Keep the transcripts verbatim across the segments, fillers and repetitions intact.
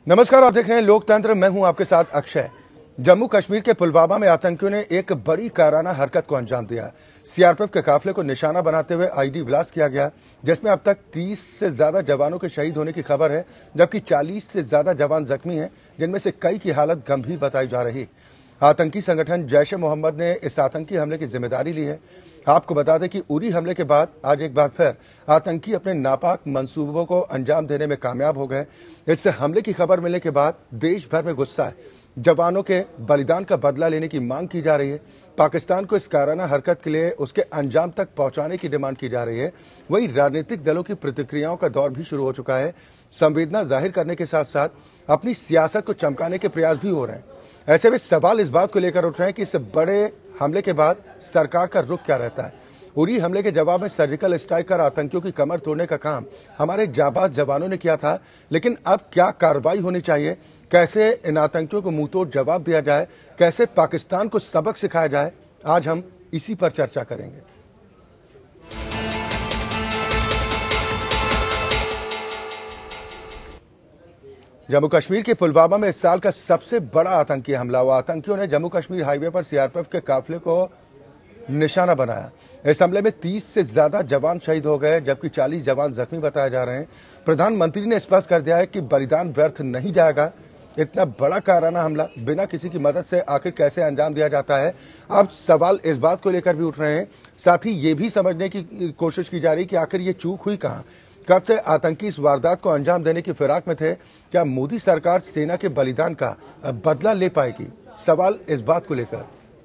नमस्कार, आप देख रहे हैं लोकतंत्र। मैं हूं आपके साथ अक्षय। जम्मू कश्मीर के पुलवामा में आतंकियों ने एक बड़ी काराना हरकत को अंजाम दिया। सीआरपीएफ के काफिले को निशाना बनाते हुए आईडी ब्लास्ट किया गया, जिसमें अब तक तीस से ज्यादा जवानों के शहीद होने की खबर है, जबकि चालीस से ज्यादा जवान जख्मी हैं, जिनमें से कई की हालत गंभीर बताई जा रही। आतंकी संगठन जैश ए मोहम्मद ने इस आतंकी हमले की जिम्मेदारी ली है। आपको बता दें कि उरी हमले के बाद आज एक बार फिर आतंकी अपने नापाक मंसूबों को अंजाम देने में कामयाब हो गए। इससे हमले की खबर मिलने के बाद देश भर में गुस्सा है। जवानों के बलिदान का बदला लेने की मांग की जा रही है। पाकिस्तान को इस काराना हरकत के लिए उसके अंजाम तक पहुंचाने की डिमांड की जा रही है। वहीं राजनीतिक दलों की प्रतिक्रियाओं का दौर भी शुरू हो चुका है। संवेदना जाहिर करने के साथ साथ अपनी सियासत को चमकाने के प्रयास भी हो रहे हैं। ऐसे में सवाल इस बात को लेकर उठ रहे हैं कि इस बड़े हमले के बाद सरकार का रुख क्या रहता है। उरी हमले के जवाब में सर्जिकल स्ट्राइक कर आतंकियों की कमर तोड़ने का काम हमारे जाबाज जवानों ने किया था, लेकिन अब क्या कार्रवाई होनी चाहिए, कैसे इन आतंकियों को मुंहतोड़ जवाब दिया जाए, कैसे पाकिस्तान को सबक सिखाया जाए, आज हम इसी पर चर्चा करेंगे। जम्मू कश्मीर के पुलवामा में इस साल का सबसे बड़ा आतंकी हमला हुआ। आतंकियों ने जम्मू कश्मीर हाईवे पर सीआरपीएफ के काफिले को निशाना बनाया। इस हमले में तीस से ज्यादा जवान शहीद हो गए, जबकि चालीस जवान जख्मी बताए जा रहे हैं। प्रधानमंत्री ने स्पष्ट कर दिया है कि बलिदान व्यर्थ नहीं जाएगा। इतना बड़ा काराना हमला बिना किसी की मदद से आखिर कैसे अंजाम दिया जाता है। अब सवाल इस बात को लेकर भी उठ रहे हैं। साथ ही ये भी समझने की कोशिश की जा रही है कि आखिर ये चूक हुई कहाँ, कब से आतंकी इस वारदात को अंजाम देने की फिराक में थे। क्या मोदी सरकार सेना के बलिदान का बदला ले पाएगी? सवाल इस बात को लेकर।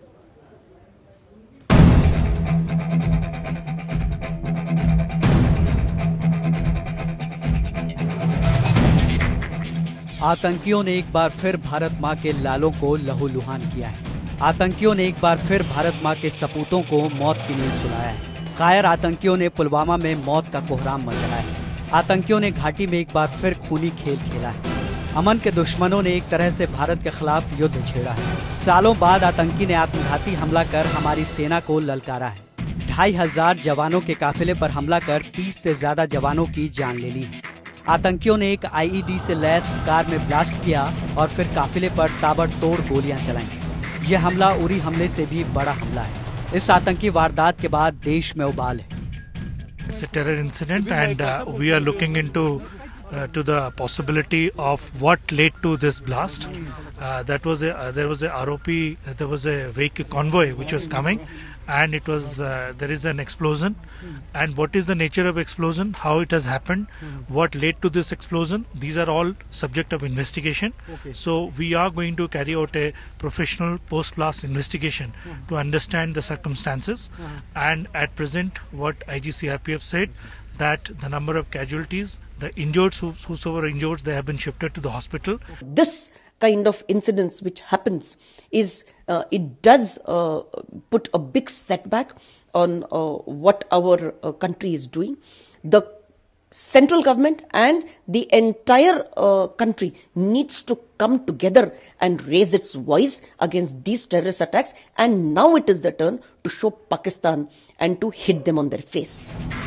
आतंकियों ने एक बार फिर भारत मां के लालों को लहूलुहान किया है। आतंकियों ने एक बार फिर भारत मां के सपूतों को मौत की नींद सुलाया है। कायर आतंकियों ने पुलवामा में मौत का कोहराम मचाया है। आतंकियों ने घाटी में एक बार फिर खूनी खेल खेला है। अमन के दुश्मनों ने एक तरह से भारत के खिलाफ युद्ध छेड़ा है। सालों बाद आतंकी ने आत्मघाती हमला कर हमारी सेना को ललकारा है। ढाई हजार जवानों के काफिले पर हमला कर तीस से ज्यादा जवानों की जान ले ली है। आतंकियों ने एक आईईडी से लैस कार में ब्लास्ट किया और फिर काफिले पर ताबड़तोड़ गोलियां चलाईं। यह हमला उरी हमले से भी बड़ा हमला है। इस आतंकी वारदात के बाद देश में उबाल है। It's a terror incident, and uh, we are looking into uh, to the possibility of what led to this blast. Uh, that was a uh, there was a R O P, uh, there was a vehicle convoy which was coming, and it was uh, there is an explosion. And what is the nature of explosion? How it has happened? What led to this explosion? These are all subject of investigation. Okay. So we are going to carry out a professional post-blast investigation uh-huh. to understand the circumstances. Uh-huh. And at present, what I G C R P F said, that the number of casualties, the injured, whosoever injured, they have been shifted to the hospital. This kind of incidents which happens is uh, it does uh, put a big setback on uh, what our uh, country is doing. The central government and the entire uh, country needs to come together and raise its voice against these terrorist attacks, and now it is the turn to show Pakistan and to hit them on their face.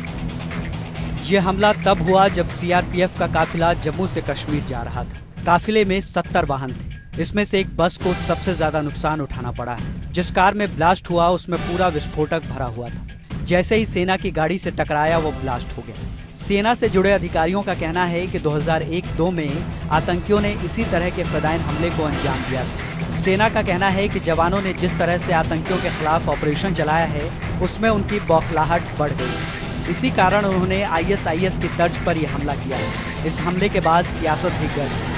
ये हमला तब हुआ जब CRPF का काफिला जम्मू से कश्मीर जा रहा था। काफिले में सत्तर वाहन थे। इसमें से एक बस को सबसे ज्यादा नुकसान उठाना पड़ा है। जिस कार में ब्लास्ट हुआ उसमें पूरा विस्फोटक भरा हुआ था। जैसे ही सेना की गाड़ी से टकराया वो ब्लास्ट हो गया। सेना से जुड़े अधिकारियों का कहना है कि दो हज़ार एक दो में आतंकियों ने इसी तरह के फिदायिन हमले को अंजाम दिया था। सेना का कहना है कि जवानों ने जिस तरह से आतंकियों के खिलाफ ऑपरेशन चलाया है उसमें उनकी बौखलाहट बढ़ गई। इसी कारण उन्होंने आईएसआईएस की तर्ज पर यह हमला किया है। इस हमले के बाद सियासत भी गर्म है।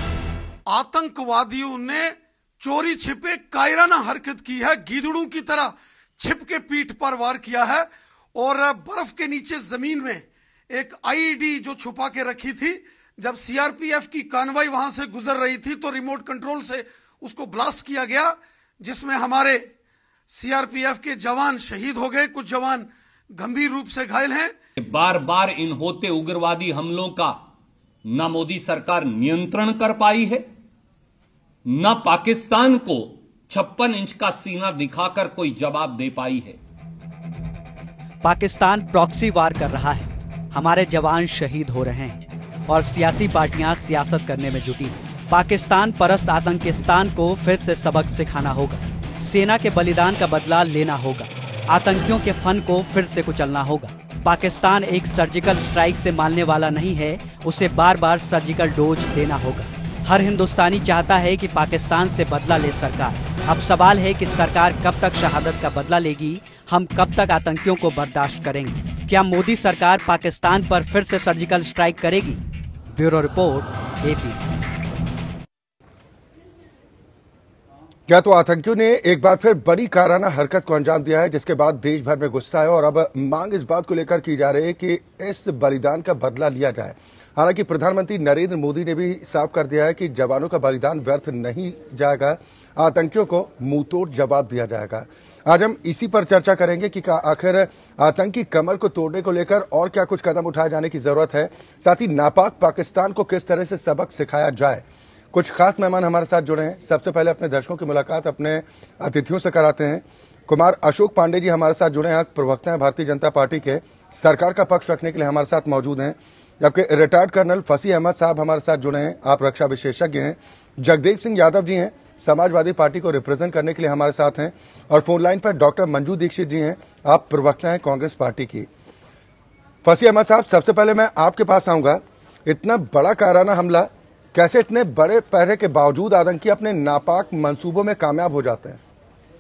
आतंकवादियों ने चोरी छिपे कायराना हरकत की है, गीदड़ों की तरह छिप के पीठ पर वार किया है और बर्फ के नीचे जमीन में एक आईईडी जो छुपा के रखी थी, जब सीआरपीएफ की कानवाई वहां से गुजर रही थी तो रिमोट कंट्रोल से उसको ब्लास्ट किया गया, जिसमें हमारे सीआरपीएफ के जवान शहीद हो गए, कुछ जवान गंभीर रूप से घायल हैं। बार बार इन होते उग्रवादी हमलों का न मोदी सरकार नियंत्रण कर पाई है, न पाकिस्तान को छप्पन इंच का सीना दिखाकर कोई जवाब दे पाई है। पाकिस्तान प्रॉक्सी वार कर रहा है, हमारे जवान शहीद हो रहे हैं। और सियासी पार्टियां सियासत करने में जुटी हैं। पाकिस्तान परस्त आतंकिस्तान को फिर से सबक सिखाना होगा। सेना के बलिदान का बदला लेना होगा। आतंकियों के फन को फिर से कुचलना होगा। पाकिस्तान एक सर्जिकल स्ट्राइक से मानने वाला नहीं है, उसे बार बार सर्जिकल डोज देना होगा। हर हिंदुस्तानी चाहता है कि पाकिस्तान से बदला ले सरकार। अब सवाल है कि सरकार कब तक शहादत का बदला लेगी, हम कब तक आतंकियों को बर्दाश्त करेंगे। क्या मोदी सरकार पाकिस्तान पर फिर से सर्जिकल स्ट्राइक करेगी? Bureau report, AP. क्या तो आतंकियों ने एक बार फिर बड़ी काराना हरकत को अंजाम दिया है, जिसके बाद देश भर में गुस्सा है और अब मांग इस बात को लेकर की जा रही है कि इस बलिदान का बदला लिया जाए। हालांकि प्रधानमंत्री नरेंद्र मोदी ने भी साफ कर दिया है कि जवानों का बलिदान व्यर्थ नहीं जाएगा, आतंकियों को मुंहतोड़ जवाब दिया जाएगा। आज हम इसी पर चर्चा करेंगे कि आखिर आतंकी कमर को तोड़ने को लेकर और क्या कुछ कदम उठाए जाने की जरूरत है, साथ ही नापाक पाकिस्तान को किस तरह से सबक सिखाया जाए। कुछ खास मेहमान हमारे साथ जुड़े हैं। सबसे पहले अपने दर्शकों की मुलाकात अपने अतिथियों से कराते हैं। कुमार अशोक पांडे जी हमारे साथ जुड़े हैं, प्रवक्ता हैं भारतीय जनता पार्टी के, सरकार का पक्ष रखने के लिए हमारे साथ मौजूद हैं। जबकि रिटायर्ड कर्नल फसी अहमद साहब हमारे साथ जुड़े हैं, आप रक्षा विशेषज्ञ हैं। जगदेव सिंह यादव जी हैं, समाजवादी पार्टी को रिप्रेजेंट करने के लिए हमारे साथ हैं। और फोन लाइन पर डॉक्टर मंजू दीक्षित जी हैं, आप प्रवक्ता हैं कांग्रेस पार्टी की। फसी अहमद साहब, सबसे पहले मैं आपके पास आऊंगा। इतना बड़ा काराना हमला, कैसे इतने बड़े पहरे के बावजूद आतंकी अपने नापाक मंसूबों में कामयाब हो जाते हैं?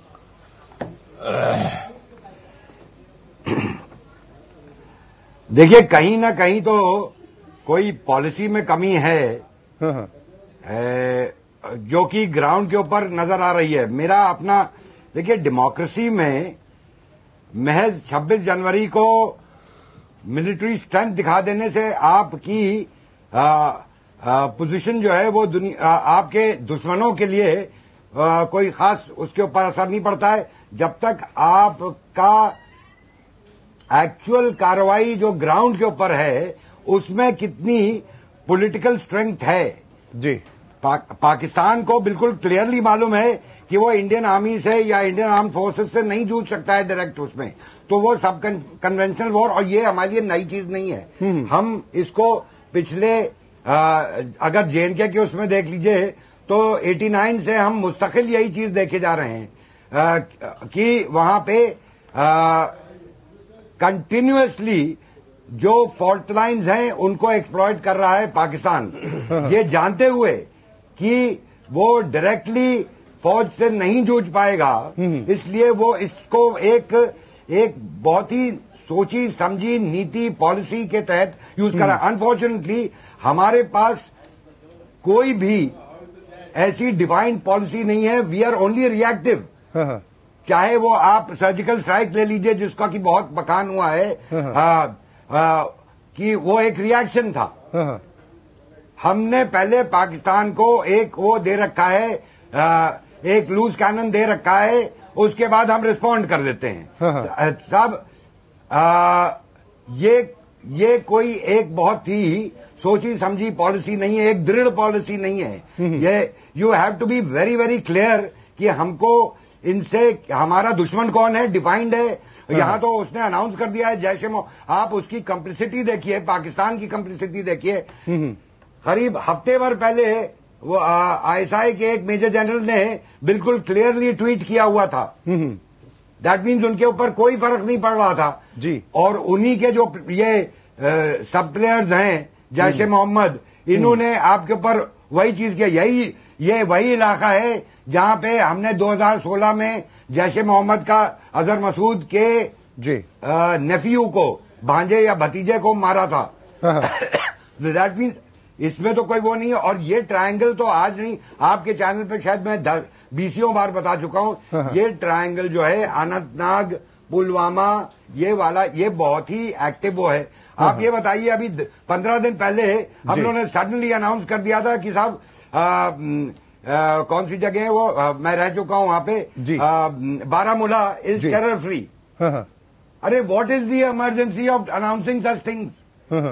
देखिए, कहीं ना कहीं तो कोई पॉलिसी में कमी है, हाँ हाँ। ए, जो कि ग्राउंड के ऊपर नजर आ रही है। मेरा अपना देखिए, डेमोक्रेसी में महज छब्बीस जनवरी को मिलिट्री स्ट्रेंथ दिखा देने से आपकी आ, पोजीशन जो है वो दुनिया आपके दुश्मनों के लिए आ, कोई खास उसके ऊपर असर नहीं पड़ता है, जब तक आपका एक्चुअल कार्रवाई जो ग्राउंड के ऊपर है उसमें कितनी पॉलिटिकल स्ट्रेंथ है। जी, पा, पाकिस्तान को बिल्कुल क्लियरली मालूम है कि वो इंडियन आर्मी से या इंडियन आर्म फोर्सेस से नहीं जूझ सकता है डायरेक्ट उसमें, तो वो सब कन्वेंशनल वॉर, और ये हमारे लिए नई चीज नहीं है। हम इसको पिछले आ, अगर जे एंड के के उसमें देख लीजिए तो नवासी से हम मुस्तकिल यही चीज देखे जा रहे हैं आ, कि वहां पे कंटिन्यूअसली जो फॉल्ट लाइन्स हैं उनको एक्सप्लॉइट कर रहा है पाकिस्तान, ये जानते हुए कि वो डायरेक्टली फौज से नहीं जूझ पाएगा, इसलिए वो इसको एक एक बहुत ही सोची समझी नीति पॉलिसी के तहत यूज कर रहा है। अनफॉर्चुनेटली हमारे पास कोई भी ऐसी डिफाइंड पॉलिसी नहीं है। We are only reactive. चाहे वो आप सर्जिकल स्ट्राइक ले लीजिए, जिसका कि बहुत बखान हुआ है आ, आ, कि वो एक रिएक्शन था। हमने पहले पाकिस्तान को एक वो दे रखा है, आ, एक लूज कैनन दे रखा है, उसके बाद हम रिस्पॉन्ड कर देते हैं। सब आ, ये ये कोई एक बहुत ही सोची समझी पॉलिसी नहीं है, एक दृढ़ पॉलिसी नहीं है। ये you have to be very very clear कि हमको इनसे हमारा दुश्मन कौन है, डिफाइंड है। यहां तो उसने अनाउंस कर दिया है जैश ए मोहम्मद। आप उसकी कंप्लिसिटी देखिए, पाकिस्तान की कंप्लिसिटी देखिए। करीब हफ्ते भर पहले वो आईएसआई के एक मेजर जनरल ने बिल्कुल क्लियरली ट्वीट किया हुआ था। दैट मीन्स उनके ऊपर कोई फर्क नहीं पड़ रहा था जी। और उन्हीं के जो ये सब प्लेयर्स हैं जैश ए मोहम्मद, इन्होंने आपके ऊपर वही चीज किया। यही ये वही इलाका है जहां पे हमने दो हज़ार सोलह में जैश ए मोहम्मद का अजहर मसूद के नेफ्यू को, भांजे या भतीजे को मारा था। दैट मीन्स इसमें तो कोई वो नहीं है। और ये ट्रायंगल तो आज नहीं, आपके चैनल पे शायद मैं बीसियों बार बता चुका हूं। ये ट्रायंगल जो है अनंतनाग, पुलवामा, ये वाला, ये बहुत ही एक्टिव वो है। आप ये बताइए, अभी पंद्रह दिन पहले हम लोगों ने सडनली अनाउंस कर दिया था कि साहब कौन सी जगह है वो, आ, मैं रह चुका हूं वहां पे, बारामूला इज टेरर फ्री। अरे what is the emergency of announcing such things?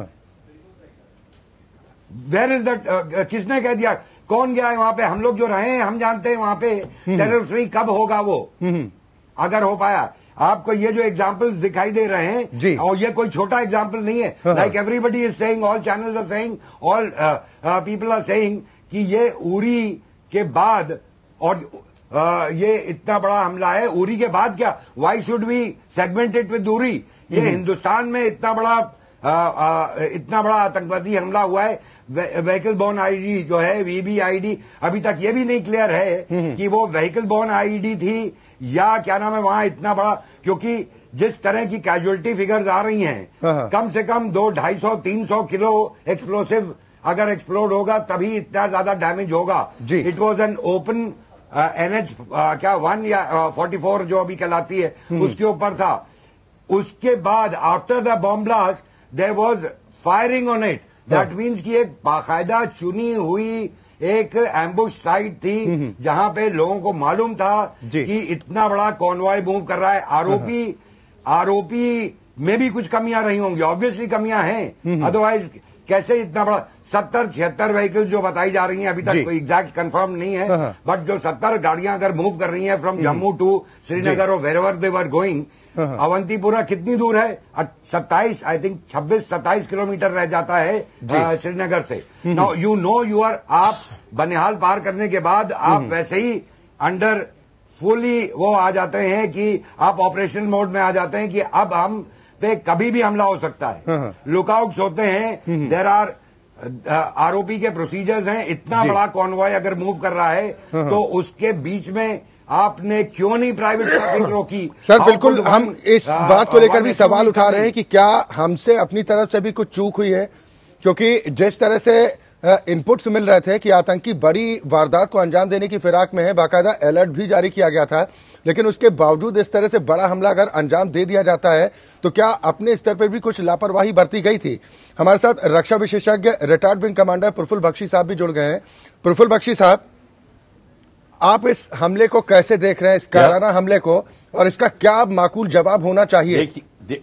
Where is that? किसने कह दिया? कौन गया है वहां पे? हम लोग जो रहे हैं हम जानते हैं वहां पे टेरर फ्री कब होगा वो, अगर हो पाया। आपको ये जो एग्जांपल्स दिखाई दे रहे हैं, और ये कोई छोटा एग्जांपल नहीं है, like everybody is saying, all channels are saying, all people are saying कि ये उरी के बाद और uh, ये इतना बड़ा हमला है। उरी के बाद क्या, why should we segment it with Uri? ये हिंदुस्तान में इतना बड़ा uh, uh, इतना बड़ा आतंकवादी हमला हुआ है। व्हीकल बोर्न आईडी जो है, वीबीआईडी, अभी तक ये भी नहीं क्लियर है कि वो व्हीकल बोर्न आईडी थी या क्या नाम है वहां इतना बड़ा, क्योंकि जिस तरह की कैजुअलिटी फिगर्स आ रही हैं, कम से कम दो ढाई सौ तीन सौ किलो एक्सप्लोसिव अगर एक्सप्लोड होगा तभी इतना ज्यादा डैमेज होगा। It was an open NH क्या वन या फोर्टी फोर जो अभी कहलाती है उसके ऊपर था। उसके बाद after the bomb blast there was firing on it. That means कि एक बाकायदा चुनी हुई एक एम्बुश साइट थी जहां पे लोगों को मालूम था कि इतना बड़ा कॉन्वॉय मूव कर रहा है। आरोपी आरोपी में भी कुछ कमियां रही होंगी, ऑब्वियसली कमियां हैं, अदरवाइज कैसे इतना बड़ा सत्तर छिहत्तर व्हीकल जो बताई जा रही हैं, अभी तक कोई एग्जैक्ट कंफर्म नहीं है, बट जो सत्तर गाड़ियां अगर मूव कर रही हैं फ्रॉम जम्मू टू श्रीनगर और wherever they were going, Awantipora कितनी दूर है? सत्ताईस आई थिंक छब्बीस सत्ताईस किलोमीटर रह जाता है श्रीनगर से। Now you know you are, आप बनिहाल पार करने के बाद आप वैसे ही अंडर फुली वो आ जाते हैं कि आप ऑपरेशन मोड में आ जाते हैं कि अब हम पे कभी भी हमला हो सकता है। लुकआउट्स होते हैं, देयर आर आरओपी के प्रोसीजर्स हैं। इतना बड़ा कॉन्वॉय अगर मूव कर रहा है तो उसके बीच में आपने क्यों नहीं प्राइवेट ट्रैफिक रोकी? सर बिल्कुल, हम इस आ, बात को लेकर भी सवाल उठा रहे हैं कि क्या हमसे अपनी तरफ से भी कुछ चूक हुई है, क्योंकि जिस तरह से इनपुट्स मिल रहे थे कि आतंकी बड़ी वारदात को अंजाम देने की फिराक में है, बाकायदा अलर्ट भी जारी किया गया था, लेकिन उसके बावजूद इस तरह से बड़ा हमला अगर अंजाम दे दिया जाता है तो क्या अपने स्तर पर भी कुछ लापरवाही बरती गई थी? हमारे साथ रक्षा विशेषज्ञ retired wing commander Praful Bakshi साहब भी जुड़ गए हैं। प्रफुल्ल बख्शी साहब, आप इस हमले को कैसे देख रहे हैं, इस कायराना हमले को, और इसका क्या माकूल जवाब होना चाहिए? देखिए दे,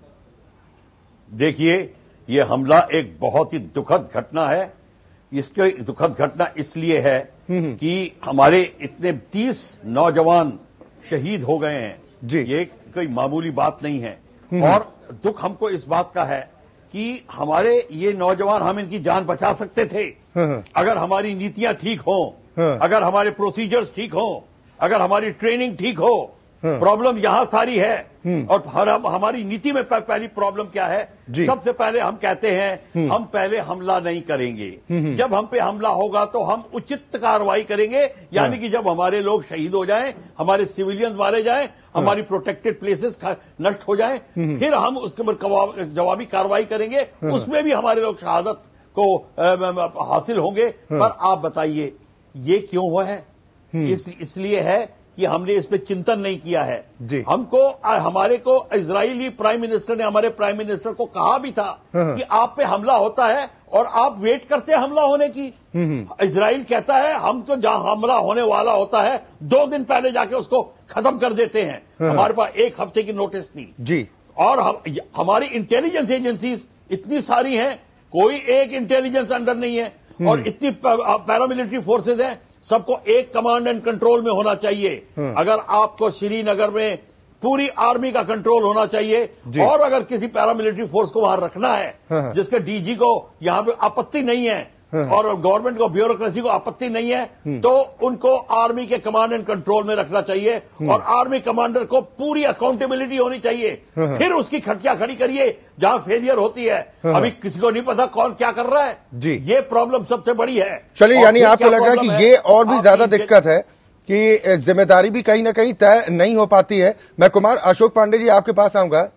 देखिए ये हमला एक बहुत ही दुखद घटना है। इसकी दुखद घटना इसलिए है कि हमारे इतने तीस नौजवान शहीद हो गए हैं जी। ये कोई मामूली बात नहीं है, और दुख हमको इस बात का है कि हमारे ये नौजवान, हम इनकी जान बचा सकते थे अगर हमारी नीतियां ठीक हों, अगर हमारे प्रोसीजर्स ठीक हो, अगर हमारी ट्रेनिंग ठीक हो। प्रॉब्लम यहां सारी है, और हमारी नीति में पहली प्रॉब्लम क्या है? सबसे पहले हम कहते हैं हम पहले हमला नहीं करेंगे, जब हम पे हमला होगा तो हम उचित कार्रवाई करेंगे, यानी कि जब हमारे लोग शहीद हो जाएं, हमारे सिविलियंस मारे जाएं, हमारी प्रोटेक्टेड प्लेसेस नष्ट हो जाएं, फिर हम उसके ऊपर जवाबी कार्रवाई करेंगे, उसमें भी हमारे लोग शहादत को हासिल होंगे। पर आप बताइए ये क्यों हुआ है? इस, इसलिए है कि हमने इस पे चिंतन नहीं किया है। हमको हमारे को इजरायली प्राइम मिनिस्टर ने हमारे प्राइम मिनिस्टर को कहा भी था कि आप पे हमला होता है और आप वेट करते हैं हमला होने की। इजराइल कहता है हम तो जहां हमला होने वाला होता है दो दिन पहले जाके उसको खत्म कर देते हैं। हमारे पास एक हफ्ते की नोटिस थी जी, और हम, हमारी इंटेलिजेंस एजेंसीज इतनी सारी हैं, कोई एक इंटेलिजेंस अंडर नहीं है, और इतनी पैरामिलिट्री फोर्सेज हैं, सबको एक कमांड एंड कंट्रोल में होना चाहिए। अगर आपको श्रीनगर में पूरी आर्मी का कंट्रोल होना चाहिए, और अगर किसी पैरामिलिट्री फोर्स को वहां रखना है जिसके डीजी को यहां पे आपत्ति नहीं है और गवर्नमेंट को, ब्यूरोक्रेसी को आपत्ति नहीं है, तो उनको आर्मी के कमांड एंड कंट्रोल में रखना चाहिए, और आर्मी कमांडर को पूरी अकाउंटेबिलिटी होनी चाहिए। फिर उसकी खटिया खड़ी करिए जहां फेलियर होती है। अभी किसी को नहीं पता कौन क्या कर रहा है जी, ये प्रॉब्लम सबसे बड़ी है। चलिए, यानी आपको लग रहा है कि ये और भी ज्यादा दिक्कत है कि जिम्मेदारी भी कहीं ना कहीं तय नहीं हो पाती है। मैं कुमार अशोक पांडे जी आपके पास आऊंगा।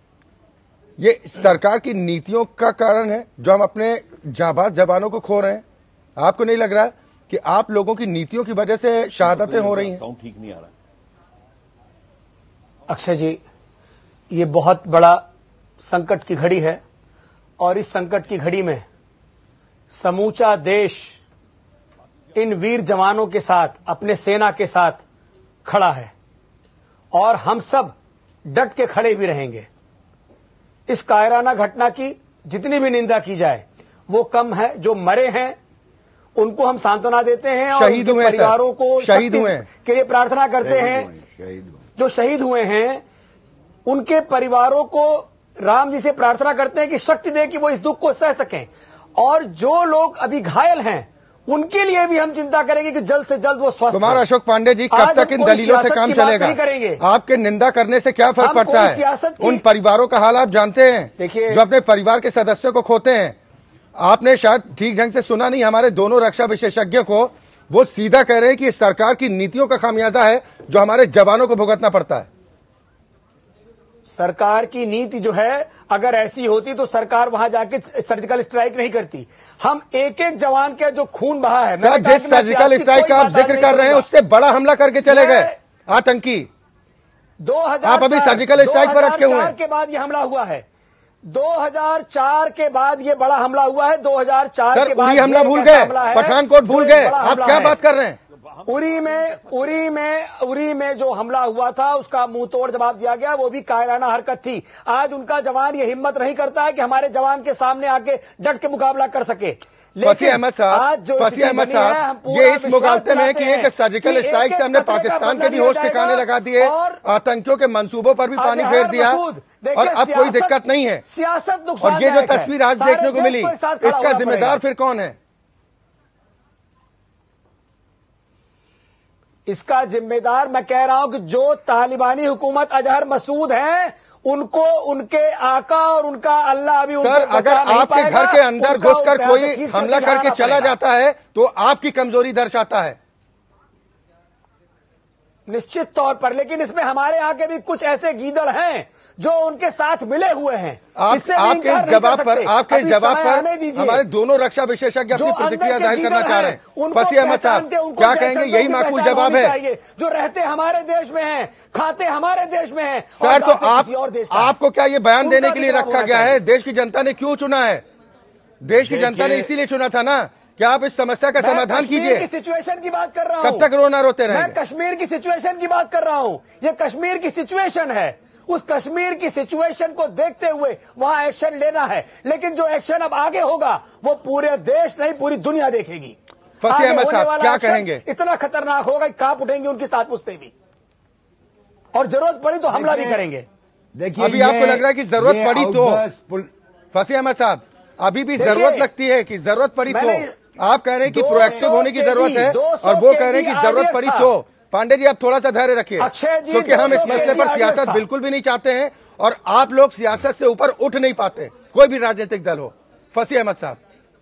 ये सरकार की नीतियों का कारण है जो हम अपने जाबाज जवानों को खो रहे हैं? आपको नहीं लग रहा कि आप लोगों की नीतियों की वजह से शहादतें हो रही हैं? साउंड ठीक नहीं आ रहा। अक्षय जी, ये बहुत बड़ा संकट की घड़ी है, और इस संकट की घड़ी में समूचा देश इन वीर जवानों के साथ, अपने सेना के साथ खड़ा है, और हम सब डट के खड़े भी रहेंगे। इस कायराना घटना की जितनी भी निंदा की जाए वो कम है। जो मरे हैं उनको हम सांत्वना देते हैं, और शहीद हुए परिवारों को शहीद हुए के लिए प्रार्थना करते हैं। जो शहीद हुए हैं उनके परिवारों को राम जी से प्रार्थना करते हैं कि शक्ति दे कि वो इस दुख को सह सकें, और जो लोग अभी घायल हैं उनके लिए भी हम चिंता करेंगे कि जल्द से जल्द वो स्वस्थ। कुमार अशोक पांडे जी, कब तक इन दलीलों से काम चलेगा? आपके निंदा करने से क्या फर्क पड़ता है? उन परिवारों का हाल आप जानते हैं, देखिए, जो अपने परिवार के सदस्यों को खोते हैं। आपने शायद ठीक ढंग से सुना नहीं, हमारे दोनों रक्षा विशेषज्ञ को वो सीधा कह रहे हैं कि सरकार की नीतियों का खामियाजा है जो हमारे जवानों को भुगतना पड़ता है। सरकार की नीति जो है, अगर ऐसी होती तो सरकार वहां जाके सर्जिकल स्ट्राइक नहीं करती। हम एक एक जवान के जो खून बहा है, सर, जिस सर्जिकल स्ट्राइक का आप जिक्र कर रहे हैं उससे बड़ा हमला करके चले गए आतंकी। दो हजार आप अभी सर्जिकल स्ट्राइक पर अटके हुए हैं। के बाद ये हमला हुआ है, दो हज़ार चार के बाद ये बड़ा हमला हुआ है। दो हज़ार चार सर, के बाद उरी हमला भूल गए, पठानकोट भूल गए, आप क्या बात कर रहे हैं? उरी में उरी में उरी में जो हमला हुआ था उसका मुंह तोड़ जवाब दिया गया, वो भी कायराना हरकत थी। आज उनका जवान ये हिम्मत नहीं करता है कि हमारे जवान के सामने आके डट के मुकाबला कर सके। फसी अहमद साहब, फसी अहमद साहब, ये इस मुगालते में कि एक सर्जिकल स्ट्राइक से हमने पाकिस्तान के भी होश ठिकाने लगा दिए, आतंकियों के मंसूबों पर भी पानी फेर दिया, और अब कोई दिक्कत नहीं है। सियासत और ये जो तस्वीर आज देखने को मिली, इसका जिम्मेदार फिर कौन है? इसका जिम्मेदार मैं कह रहा हूं कि जो तालिबानी हुकूमत अजहर मसूद हैं, उनको उनके आका और उनका अल्लाह अभी सर, अगर आपके घर के अंदर घुसकर कोई हमला करके चला जाता है तो आपकी कमजोरी दर्शाता है निश्चित तौर पर। लेकिन इसमें हमारे यहाँ के भी कुछ ऐसे गीदड़ हैं जो उनके साथ मिले हुए हैं। आप, आपके इस जवाब पर आपके इस जवाब पर हमारे दोनों रक्षा विशेषज्ञ अपनी प्रतिक्रिया जाहिर करना चाह रहे हैं। फसी अहमद साहब, क्या कहेंगे? यही माकूल जवाब है। जो रहते हमारे देश में हैं, खाते हमारे देश में हैं। सर, तो आप आपको क्या ये बयान देने के लिए रखा गया है? देश की जनता ने क्यों चुना है? देश की जनता ने इसीलिए चुना था ना। क्या आप इस समस्या का समाधान कीजिए? सिचुएशन की बात कर रहा हूं। कब तक रोना रोते रहेंगे? मैं कश्मीर की सिचुएशन की बात कर रहा हूं। ये कश्मीर की सिचुएशन है। उस कश्मीर की सिचुएशन को देखते हुए वहां एक्शन लेना है। लेकिन जो एक्शन अब आगे होगा वो पूरे देश नहीं, पूरी दुनिया देखेगी। फसी अहमद साहब, क्या कहेंगे? इतना खतरनाक होगा कि कांप उठेंगे उनकी साथ पुश्ते भी, और जरूरत पड़ी तो हमला भी करेंगे। देखिए, अभी आपको लग रहा है कि जरूरत पड़ी तो, फसी अहमद साहब, अभी भी जरूरत लगती है कि जरूरत पड़ी तो? आप कह रहे हैं कि प्रोएक्टिव होने की जरूरत है, और वो कह रहे हैं कि जरूरत पड़ी तो। पांडे जी, आप थोड़ा सा धैर्य रखिए, क्योंकि हम इस मसले पर सियासत बिल्कुल भी नहीं चाहते हैं, और आप लोग सियासत से ऊपर उठ नहीं पाते, कोई भी राजनीतिक दल हो। फसी अहमद साहब,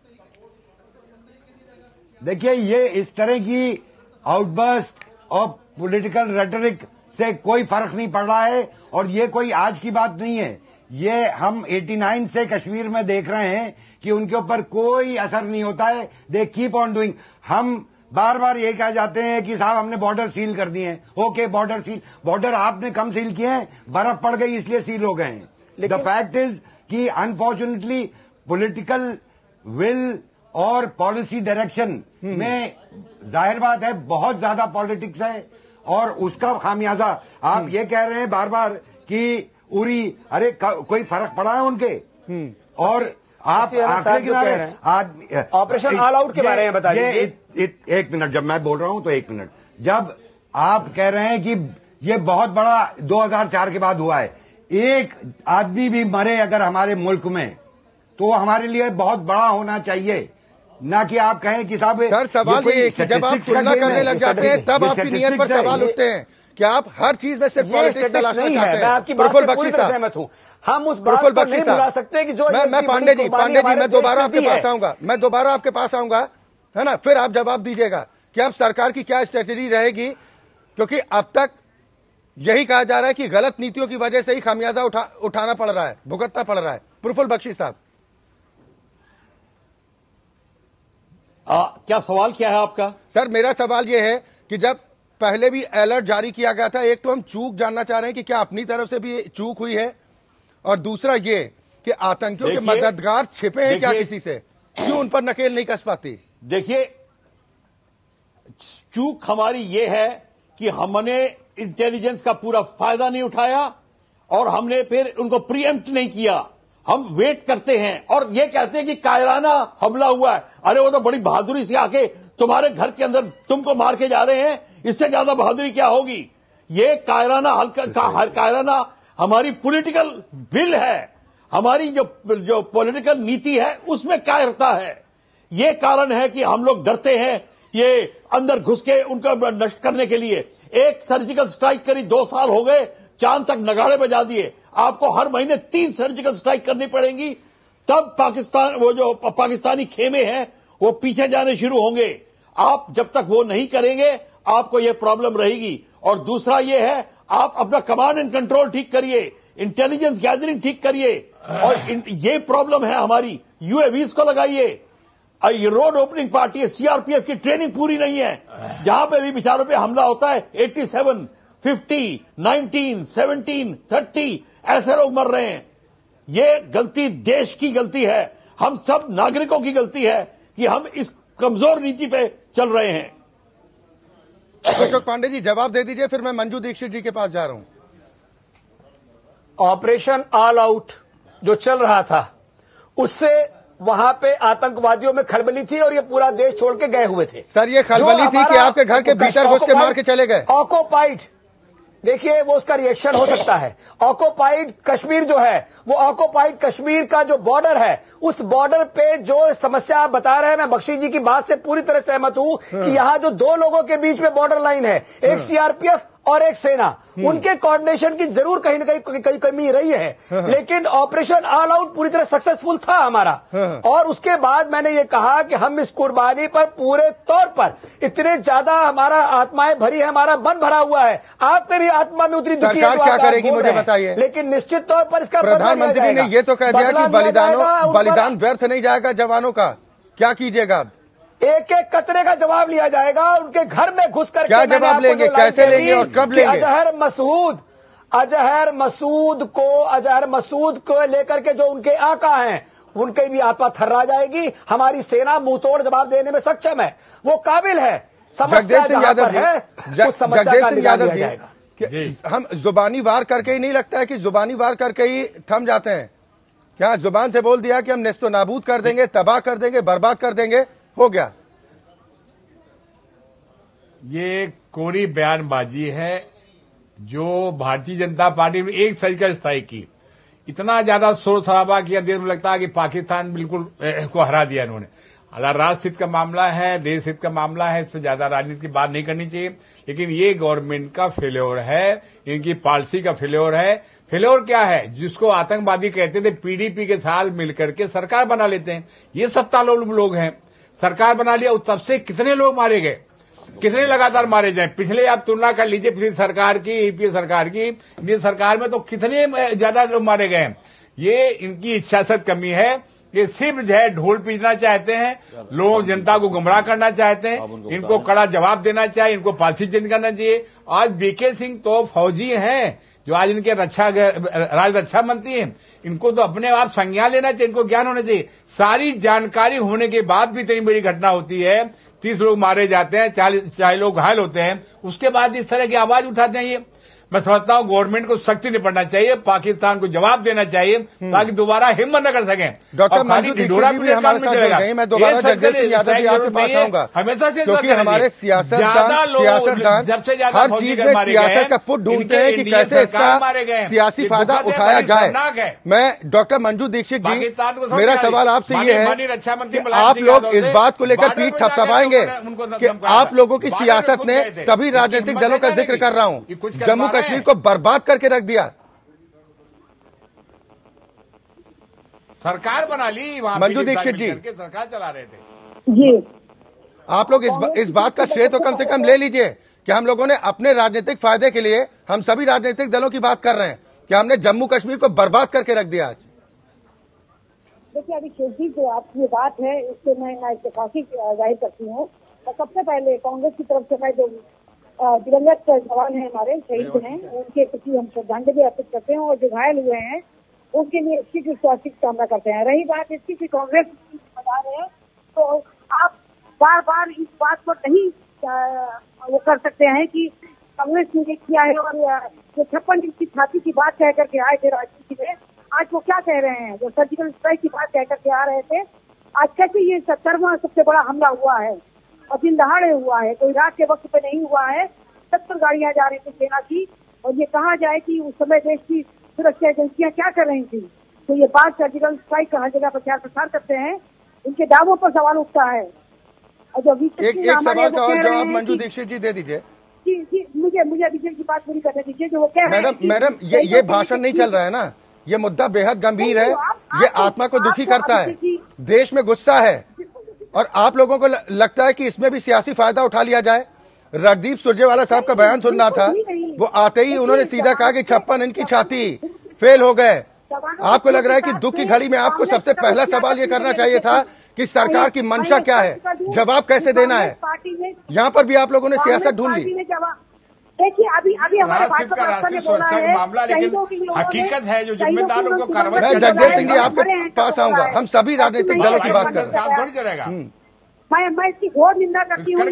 देखिए, ये इस तरह की आउटबर्स्ट और पॉलिटिकल रेटरिक से कोई फर्क नहीं पड़ रहा है, और ये कोई आज की बात नहीं है। ये हम उन्यासी से कश्मीर में देख रहे हैं कि उनके ऊपर कोई असर नहीं होता है। They keep on doing. हम बार बार ये कह जाते हैं कि साहब हमने बॉर्डर सील कर दिए हैं। ओके, बॉर्डर सील, बॉर्डर आपने कम सील किए हैं, बर्फ पड़ गई इसलिए सील हो गए हैं। द फैक्ट इज कि अनफॉर्चुनेटली पॉलिटिकल विल और पॉलिसी डायरेक्शन में जाहिर बात है बहुत ज्यादा पॉलिटिक्स है, और उसका खामियाजा आप ये कह रहे हैं बार बार कि उरी, अरे कोई फर्क पड़ा है उनके? और आप आंकड़े गिना रहे हैं। ऑपरेशन ऑल आउट के बारे में बताइए। एक मिनट, जब मैं बोल रहा हूं तो एक मिनट। जब आप कह रहे हैं कि ये बहुत बड़ा दो हज़ार चार के बाद हुआ है, एक आदमी भी मरे अगर हमारे मुल्क में तो हमारे लिए बहुत बड़ा होना चाहिए, ना कि आप कहें कि साहब। सर, सवाल ये है कि जब आप तुलना करने लग जाते हैं तब आपकी नीयत पर सवाल उठते हैं। क्या आप हर चीज में सिर्फ पॉलिटिक्स तलाशना चाहते हैं? मैं आपकी बात से पूरी तरह सहमत हूं। हम उस बात को नहीं भुला सकते कि जो मैं, मैं पांडे जी पांडे जी मैं दोबारा आपके पास आऊंगा मैं दोबारा आपके पास आऊंगा है ना, फिर आप जवाब दीजिएगा कि अब सरकार की क्या स्ट्रेटेजी रहेगी, क्योंकि अब तक यही कहा जा रहा है कि गलत नीतियों की वजह से ही खामियाजा उठा, उठाना पड़ रहा है, भुगतना पड़ रहा है। प्रफुल्ल बख्शी साहब, क्या सवाल क्या है आपका? सर, मेरा सवाल यह है कि जब पहले भी अलर्ट जारी किया गया था, एक तो हम चूक जानना चाह रहे हैं कि क्या अपनी तरफ से भी चूक हुई है, और दूसरा ये कि आतंकियों के मददगार छिपे हैं क्या किसी से, क्यों उन पर नकेल नहीं कस पाती? देखिए, चूक हमारी ये है कि हमने इंटेलिजेंस का पूरा फायदा नहीं उठाया और हमने फिर उनको प्रीएम्प्ट नहीं किया। हम वेट करते हैं और ये कहते हैं कि कायराना हमला हुआ है। अरे वो तो बड़ी बहादुरी से आके तुम्हारे घर के अंदर तुमको मार के जा रहे हैं, इससे ज्यादा बहादुरी क्या होगी? ये कायराना हल्का का, कायराना हमारी पॉलिटिकल विल है, हमारी जो जो पॉलिटिकल नीति है उसमें कायरता है। ये कारण है कि हम लोग डरते हैं ये अंदर घुस के उनको नष्ट करने के लिए। एक सर्जिकल स्ट्राइक करी, दो साल हो गए, चांद तक नगाड़े बजा दिए। आपको हर महीने तीन सर्जिकल स्ट्राइक करनी पड़ेगी, तब पाकिस्तान वो जो पाकिस्तानी खेमे हैं वो पीछे जाने शुरू होंगे। आप जब तक वो नहीं करेंगे आपको ये प्रॉब्लम रहेगी। और दूसरा ये है, आप अपना कमांड एंड कंट्रोल ठीक करिए, इंटेलिजेंस गैदरिंग ठीक करिए, और ये प्रॉब्लम है हमारी, यूएवीज को लगाइए। ये रोड ओपनिंग पार्टी है, सीआरपीएफ की ट्रेनिंग पूरी नहीं है, जहां पे भी बिचारों पे हमला होता है सत्तासी, पचास, उन्नीस, सत्रह, तीस ऐसे लोग मर रहे हैं। ये गलती देश की गलती है, हम सब नागरिकों की गलती है कि हम इस कमजोर नीति पे चल रहे हैं। अशोक पांडे जी जवाब दे दीजिए, फिर मैं मंजू दीक्षित जी के पास जा रहा हूं। ऑपरेशन ऑल आउट जो चल रहा था उससे वहां पे आतंकवादियों में खलबली थी और ये पूरा देश छोड़ के गए हुए थे। सर ये खलबली थी कि आपके घर के भीतर घुस के मार के चले गए? ऑक्युपाइड, देखिए वो उसका रिएक्शन हो सकता है। ऑक्युपाइड कश्मीर जो है वो ऑक्युपाइड कश्मीर का जो बॉर्डर है, उस बॉर्डर पे जो समस्या आप बता रहे हैं, मैं बख्शी जी की बात से पूरी तरह सहमत हूं कि यहाँ जो दो लोगों के बीच में बॉर्डर लाइन है, एक सीआरपीएफ और एक सेना, उनके कोऑर्डिनेशन की जरूर कहीं ना कहीं कहीं कमी रही है, लेकिन ऑपरेशन ऑल आउट पूरी तरह सक्सेसफुल था हमारा। और उसके बाद मैंने ये कहा कि हम इस कुर्बानी पर पूरे तौर पर इतने ज्यादा हमारा आत्माएं भरी है, हमारा मन भरा हुआ है। आप मेरी आत्मा में उतनी दुखी है, सरकार क्या करेगी मुझे बताइए। लेकिन निश्चित तौर पर इसका प्रधानमंत्री ने ये तो कह दिया कि बलिदानों बलिदान व्यर्थ नहीं जाएगा जवानों का, क्या कीजिएगा अब? एक एक कतरे का जवाब लिया जाएगा। उनके घर में घुस कर क्या जवाब लेंगे, कैसे लेंगे और कब लेंगे? अजहर मसूद अजहर मसूद को अजहर मसूद को लेकर के जो उनके आका हैं उनके भी आत्मा थर्रा जाएगी। हमारी सेना मुंहतोड़ जवाब देने में सक्षम है, वो काबिल है। जगदेव सिंह यादव है, जगदेव सिंह यादव जी, हम जुबानी वार करके ही नहीं लगता है कि जुबानी वार करके ही थम जाते हैं क्या? जुबान से बोल दिया कि हम नेस्तो नाबूद कर देंगे, तबाह कर देंगे, बर्बाद कर देंगे, हो गया। ये कोरी बयानबाजी है जो भारतीय जनता पार्टी में एक सर्जिकल स्ट्राइक की, इतना ज्यादा शोर शराबा किया, देश में लगता है कि पाकिस्तान बिल्कुल को हरा दिया इन्होंने। राष्ट्र हित का मामला है, देश हित का मामला है, इस पर ज्यादा राजनीति की बात नहीं करनी चाहिए, लेकिन ये गवर्नमेंट का फेल्योर है, इनकी पॉलिसी का फेल्योर है। फेल्योर क्या है? जिसको आतंकवादी कहते थे, पीडीपी के साथ मिलकर के सरकार बना लेते हैं, ये सत्ता लोग हैं, सरकार बना लिया, तब से कितने लोग मारे गए, कितने लगातार मारे जाए। पिछले आप तुलना कर लीजिए पिछली सरकार की, यूपीए सरकार की, इंडियन सरकार में तो कितने ज्यादा लोग मारे गए। ये इनकी इच्छाशक्ति कमी है, ये सिर्फ जो है ढोल पीटना चाहते हैं, लोग जनता को गुमराह करना चाहते हैं। इनको कड़ा जवाब देना चाहिए, इनको पालसी चेंज करना चाहिए। आज बीके सिंह तो फौजी हैं जो आज इनके रक्षा राज रक्षा मंत्री हैं, इनको तो अपने आप संज्ञान लेना चाहिए, इनको ज्ञान होना चाहिए। सारी जानकारी होने के बाद भी इतनी बड़ी घटना होती है, तीस लोग मारे जाते हैं, चालीस चालीस लोग घायल होते हैं, उसके बाद इस तरह की आवाज उठाते हैं। ये मैं समझता हूं गवर्नमेंट को सख्ती निपटना चाहिए, पाकिस्तान को जवाब देना चाहिए ताकि दोबारा हिम्मत न कर सके। डॉक्टर मंजू दीक्षित भी हमारे साथ जुड़ गए। मैं दोबारा जगदेव सिंह यादव जी आपके पास आऊंगा, हमेशा से क्योंकि हमारे सियासतदान सियासतदान हर चीज में सियासत का पुट ढूंढते हैं कि कैसे इसका सियासी फायदा उठाया जाए। मैं डॉक्टर मंजू दीक्षित जी, मेरा सवाल आपसे ये है कि आप लोग इस बात को लेकर पीठ थपथपाएंगे कि आप लोगों की सियासत ने, सभी राजनीतिक दलों का जिक्र कर रहा हूं, जम्मू कश्मीर को बर्बाद करके रख दिया, सरकार बना ली, वहां मंजू दीक्षित जी सरकार चला रहे थे जी। आप लोग इस, बा, इस बात का श्रेय तो कम से कम ले लीजिए कि हम लोगों ने अपने राजनीतिक फायदे के लिए, हम सभी राजनीतिक दलों की बात कर रहे हैं कि हमने जम्मू कश्मीर को बर्बाद करके रख दिया। आज देखिए अभिषेक जी, जो आपकी ये बात है इससे मैं ना इत्तेफाकी जाहिर करती हूँ। सबसे पहले कांग्रेस की तरफ से मैं जो दिवंगत जवान है हमारे, शहीद हैं, उनके प्रति हम श्रद्धांजलि अर्पित करते हैं और जो घायल हुए हैं उनके लिए इसकी की स्वास्थ्य की कामना करते हैं। रही बात इसकी कि कांग्रेस बता रहे हैं, तो आप बार बार इस बात को नहीं वो कर सकते हैं कि कांग्रेस ने ये किया है और जो छप्पन इंच की छाती की बात कह करके आए थे राजनीति में, आज वो क्या कह रहे हैं? जो सर्जिकल स्ट्राइक की बात कह करके आ रहे थे, आज कैसे ये सत्तरवां सबसे बड़ा हमला हुआ है और दिन दहाड़े हुआ है, कोई रात के वक्त पे नहीं हुआ है। सत्तर गाड़ियां जा रही थी सेना की, और ये कहा जाए कि उस समय देश की सुरक्षा एजेंसियां क्या कर रही थी? तो ये बात सर्जिकल स्ट्राइक का हर जगह प्रचार प्रसार करते हैं, उनके दावों पर सवाल उठता है। और जो एक, एक सवाल का और जवाब मंजू दीक्षित जी दे दीजिए। जी जी मुझे मुझे अभिषेक की बात पूरी करने दीजिए। जो वो कह रहे हैं मैडम मैडम ये ये भाषण नहीं चल रहा है ना, ये मुद्दा बेहद गंभीर है, ये आत्मा को दुखी करता है, देश में गुस्सा है और आप लोगों को लगता है कि इसमें भी सियासी फायदा उठा लिया जाए। रणदीप सुरजेवाला साहब का बयान सुनना था, वो आते ही उन्होंने सीधा कहा कि छप्पन इंच की छाती, फेल हो गए। आपको लग रहा है कि दुख की घड़ी में आपको सबसे पहला सवाल ये करना चाहिए था कि सरकार की मंशा क्या है, जवाब कैसे देना है। यहाँ पर भी आप लोगों ने सियासत ढूंढ ली। देखिए अभी अभी हमारे भाजपा ने बोला है मामला, लेकिन हकीकत है जो जिम्मेदारों को कार्रवाई। मैं जगदेव सिंह जी आपके पास आऊंगा, हम सभी राजनीतिक दलों की बात कर रहे हैं। मैं मैं इसकी घोर निंदा करती हूँ।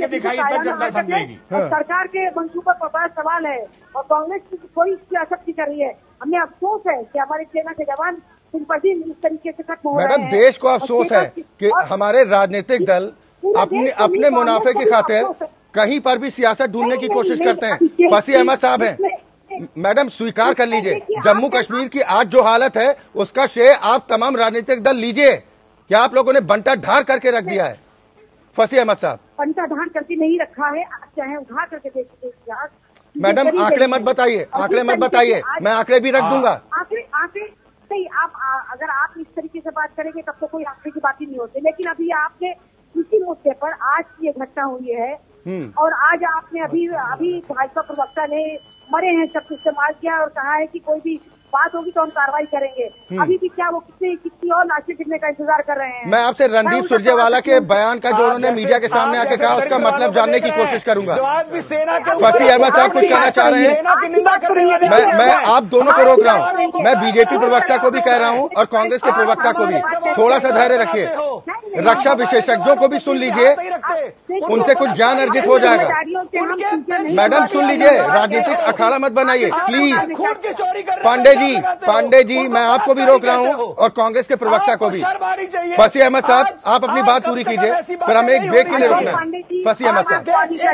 सरकार के मंसूबे पर बड़ा सवाल है और कांग्रेस की कोई सियासत नहीं कर रही है। हमें अफसोस है कि हमारे सेना के जवान दिन पर दिन इस तरीके से खत्म हो रहे हैं। मैडम देश को अफसोस है कि हमारे राजनीतिक दल अपने अपने मुनाफे की खातिर कहीं पर भी सियासत ढूंढने की कोशिश करते हैं। फसी अहमद साहब हैं, मैडम स्वीकार कर लीजिए, जम्मू कश्मीर की आज जो हालत है उसका श्रेय आप तमाम राजनीतिक दल लीजिए। क्या आप लोगों ने बंटा ढार करके रख दिया है? फसी अहमद साहब बंटा ढार करके नहीं रखा है, आप चाहे उठा करके देखिए। मैडम आंकड़े मत बताइए, आंकड़े मत बताइए, मैं आंकड़े भी रख दूंगा। आंकड़े आंकड़े नहीं, आप अगर आप इस तरीके से बात करेंगे तब तो कोई आंकड़े की बात ही नहीं होती। लेकिन अभी आपने इसी मुद्दे पर आज की ये घटना हुई है और आज आपने अभी अभी भाजपा प्रवक्ता ने मरे हैं शब्द इस्तेमाल किया और कहा है कि कोई भी बात होगी तो हम कार्रवाई करेंगे। अभी भी क्या वो कितने कितनी और लाशें गिरने का इंतजार कर रहे हैं? मैं आपसे रणदीप सुरजेवाला के बयान का जो उन्होंने मीडिया के सामने आके कहा उसका मतलब जानने की कोशिश करूंगा। फसी अहमद साहब कुछ कहना चाह रहे हैं? मैं मैं आप दोनों को रोक रहा हूँ, मैं बीजेपी प्रवक्ता को भी कह रहा हूँ और कांग्रेस के प्रवक्ता को भी, थोड़ा सा धैर्य रखिए, रक्षा विशेषज्ञों को भी सुन लीजिए, उनसे कुछ ज्ञान अर्जित हो जाएगा। मैडम सुन लीजिए, राजनीतिक अखाड़ा मत बनाइए प्लीज। पांडे जी पांडे जी मैं आपको भी रोक रहा हूं और कांग्रेस के प्रवक्ता को भी। फसी अहमद साहब आप अपनी बात पूरी कीजिए, फिर हमें एक ब्रेक के लिए रुकना है। फसी अहमद साहब,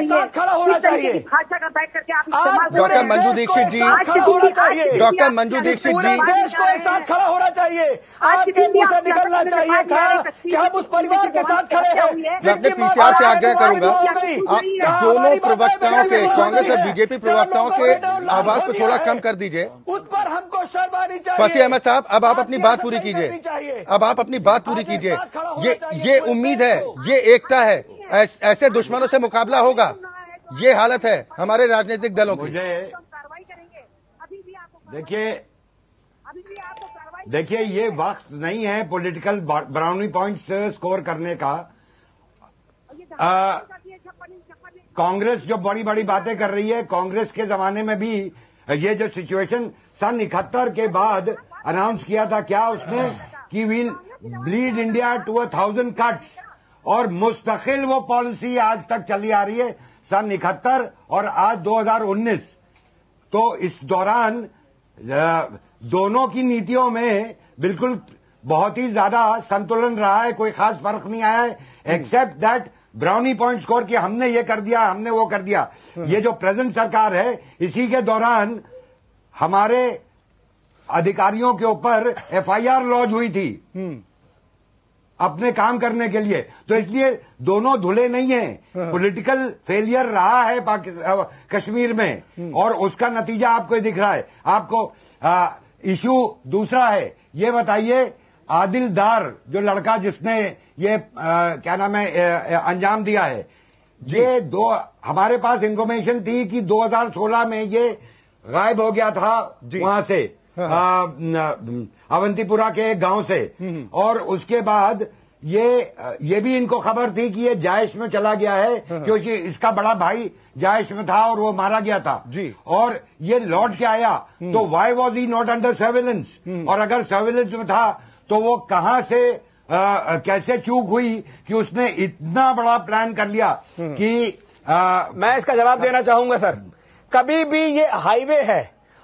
डॉक्टर मंजू दीक्षित जी, डॉक्टर मंजू दीक्षित जी, देश को एक साथ खड़ा होना चाहिए, आपके मुंह से निकलना चाहिए था कि हम उस परिवार के साथ खड़े हैं। मैं अपने पीसीआर से आग्रह करूंगा आप दोनों प्रवक्ताओं के, कांग्रेस और बीजेपी प्रवक्ताओं के आवाज को थोड़ा कम कर दीजिए। उस पर हमको शर्म आनी चाहिए। फसी अहमद साहब अब आप अपनी बात पूरी कीजिए, अब आप अपनी बात पूरी कीजिए। ये ये उम्मीद है, ये एकता है, ऐसे दुश्मनों से मुकाबला होगा। ये हालत है हमारे राजनीतिक दलों की। देखिए देखिए ये वक्त नहीं है पॉलिटिकल ब्राउनी पॉइंट्स स्कोर करने का। आ, कांग्रेस जो बड़ी बड़ी बातें कर रही है, कांग्रेस के जमाने में भी ये जो सिचुएशन सन इकहत्तर के बाद अनाउंस किया था, क्या उसने कि will bleed India to a thousand cuts, और मुस्तकिल वो पॉलिसी आज तक चली आ रही है, सन इकहत्तर और आज दो हज़ार उन्नीस। तो इस दौरान दोनों की नीतियों में बिल्कुल बहुत ही ज्यादा संतुलन रहा है, कोई खास फर्क नहीं आया है, except that brownie point score कि हमने ये कर दिया, हमने वो कर दिया। ये जो प्रेजेंट सरकार है, इसी के दौरान हमारे अधिकारियों के ऊपर एफआईआर लॉन्च हुई थी अपने काम करने के लिए। तो इसलिए दोनों धुले नहीं हैं। पॉलिटिकल फेलियर रहा है कश्मीर में और उसका नतीजा आपको दिख रहा है। आपको आ, इशू दूसरा है, ये बताइए आदिल दार जो लड़का जिसने ये आ, क्या नाम है आ, अंजाम दिया है, ये दो हमारे पास इंफॉर्मेशन थी कि दो हज़ार सोलह में ये गायब हो गया था वहां से, अवंतीपुरा के एक गांव से, और उसके बाद ये ये भी इनको खबर थी कि ये जायश में चला गया है क्योंकि इसका बड़ा भाई जायश में था और वो मारा गया था जी। और ये लौट के आया, तो why was he not under surveillance, और अगर सर्विलेंस में था तो वो कहां से आ, कैसे चूक हुई कि उसने इतना बड़ा प्लान कर लिया कि आ, मैं इसका जवाब देना चाहूंगा सर। कभी भी ये हाईवे है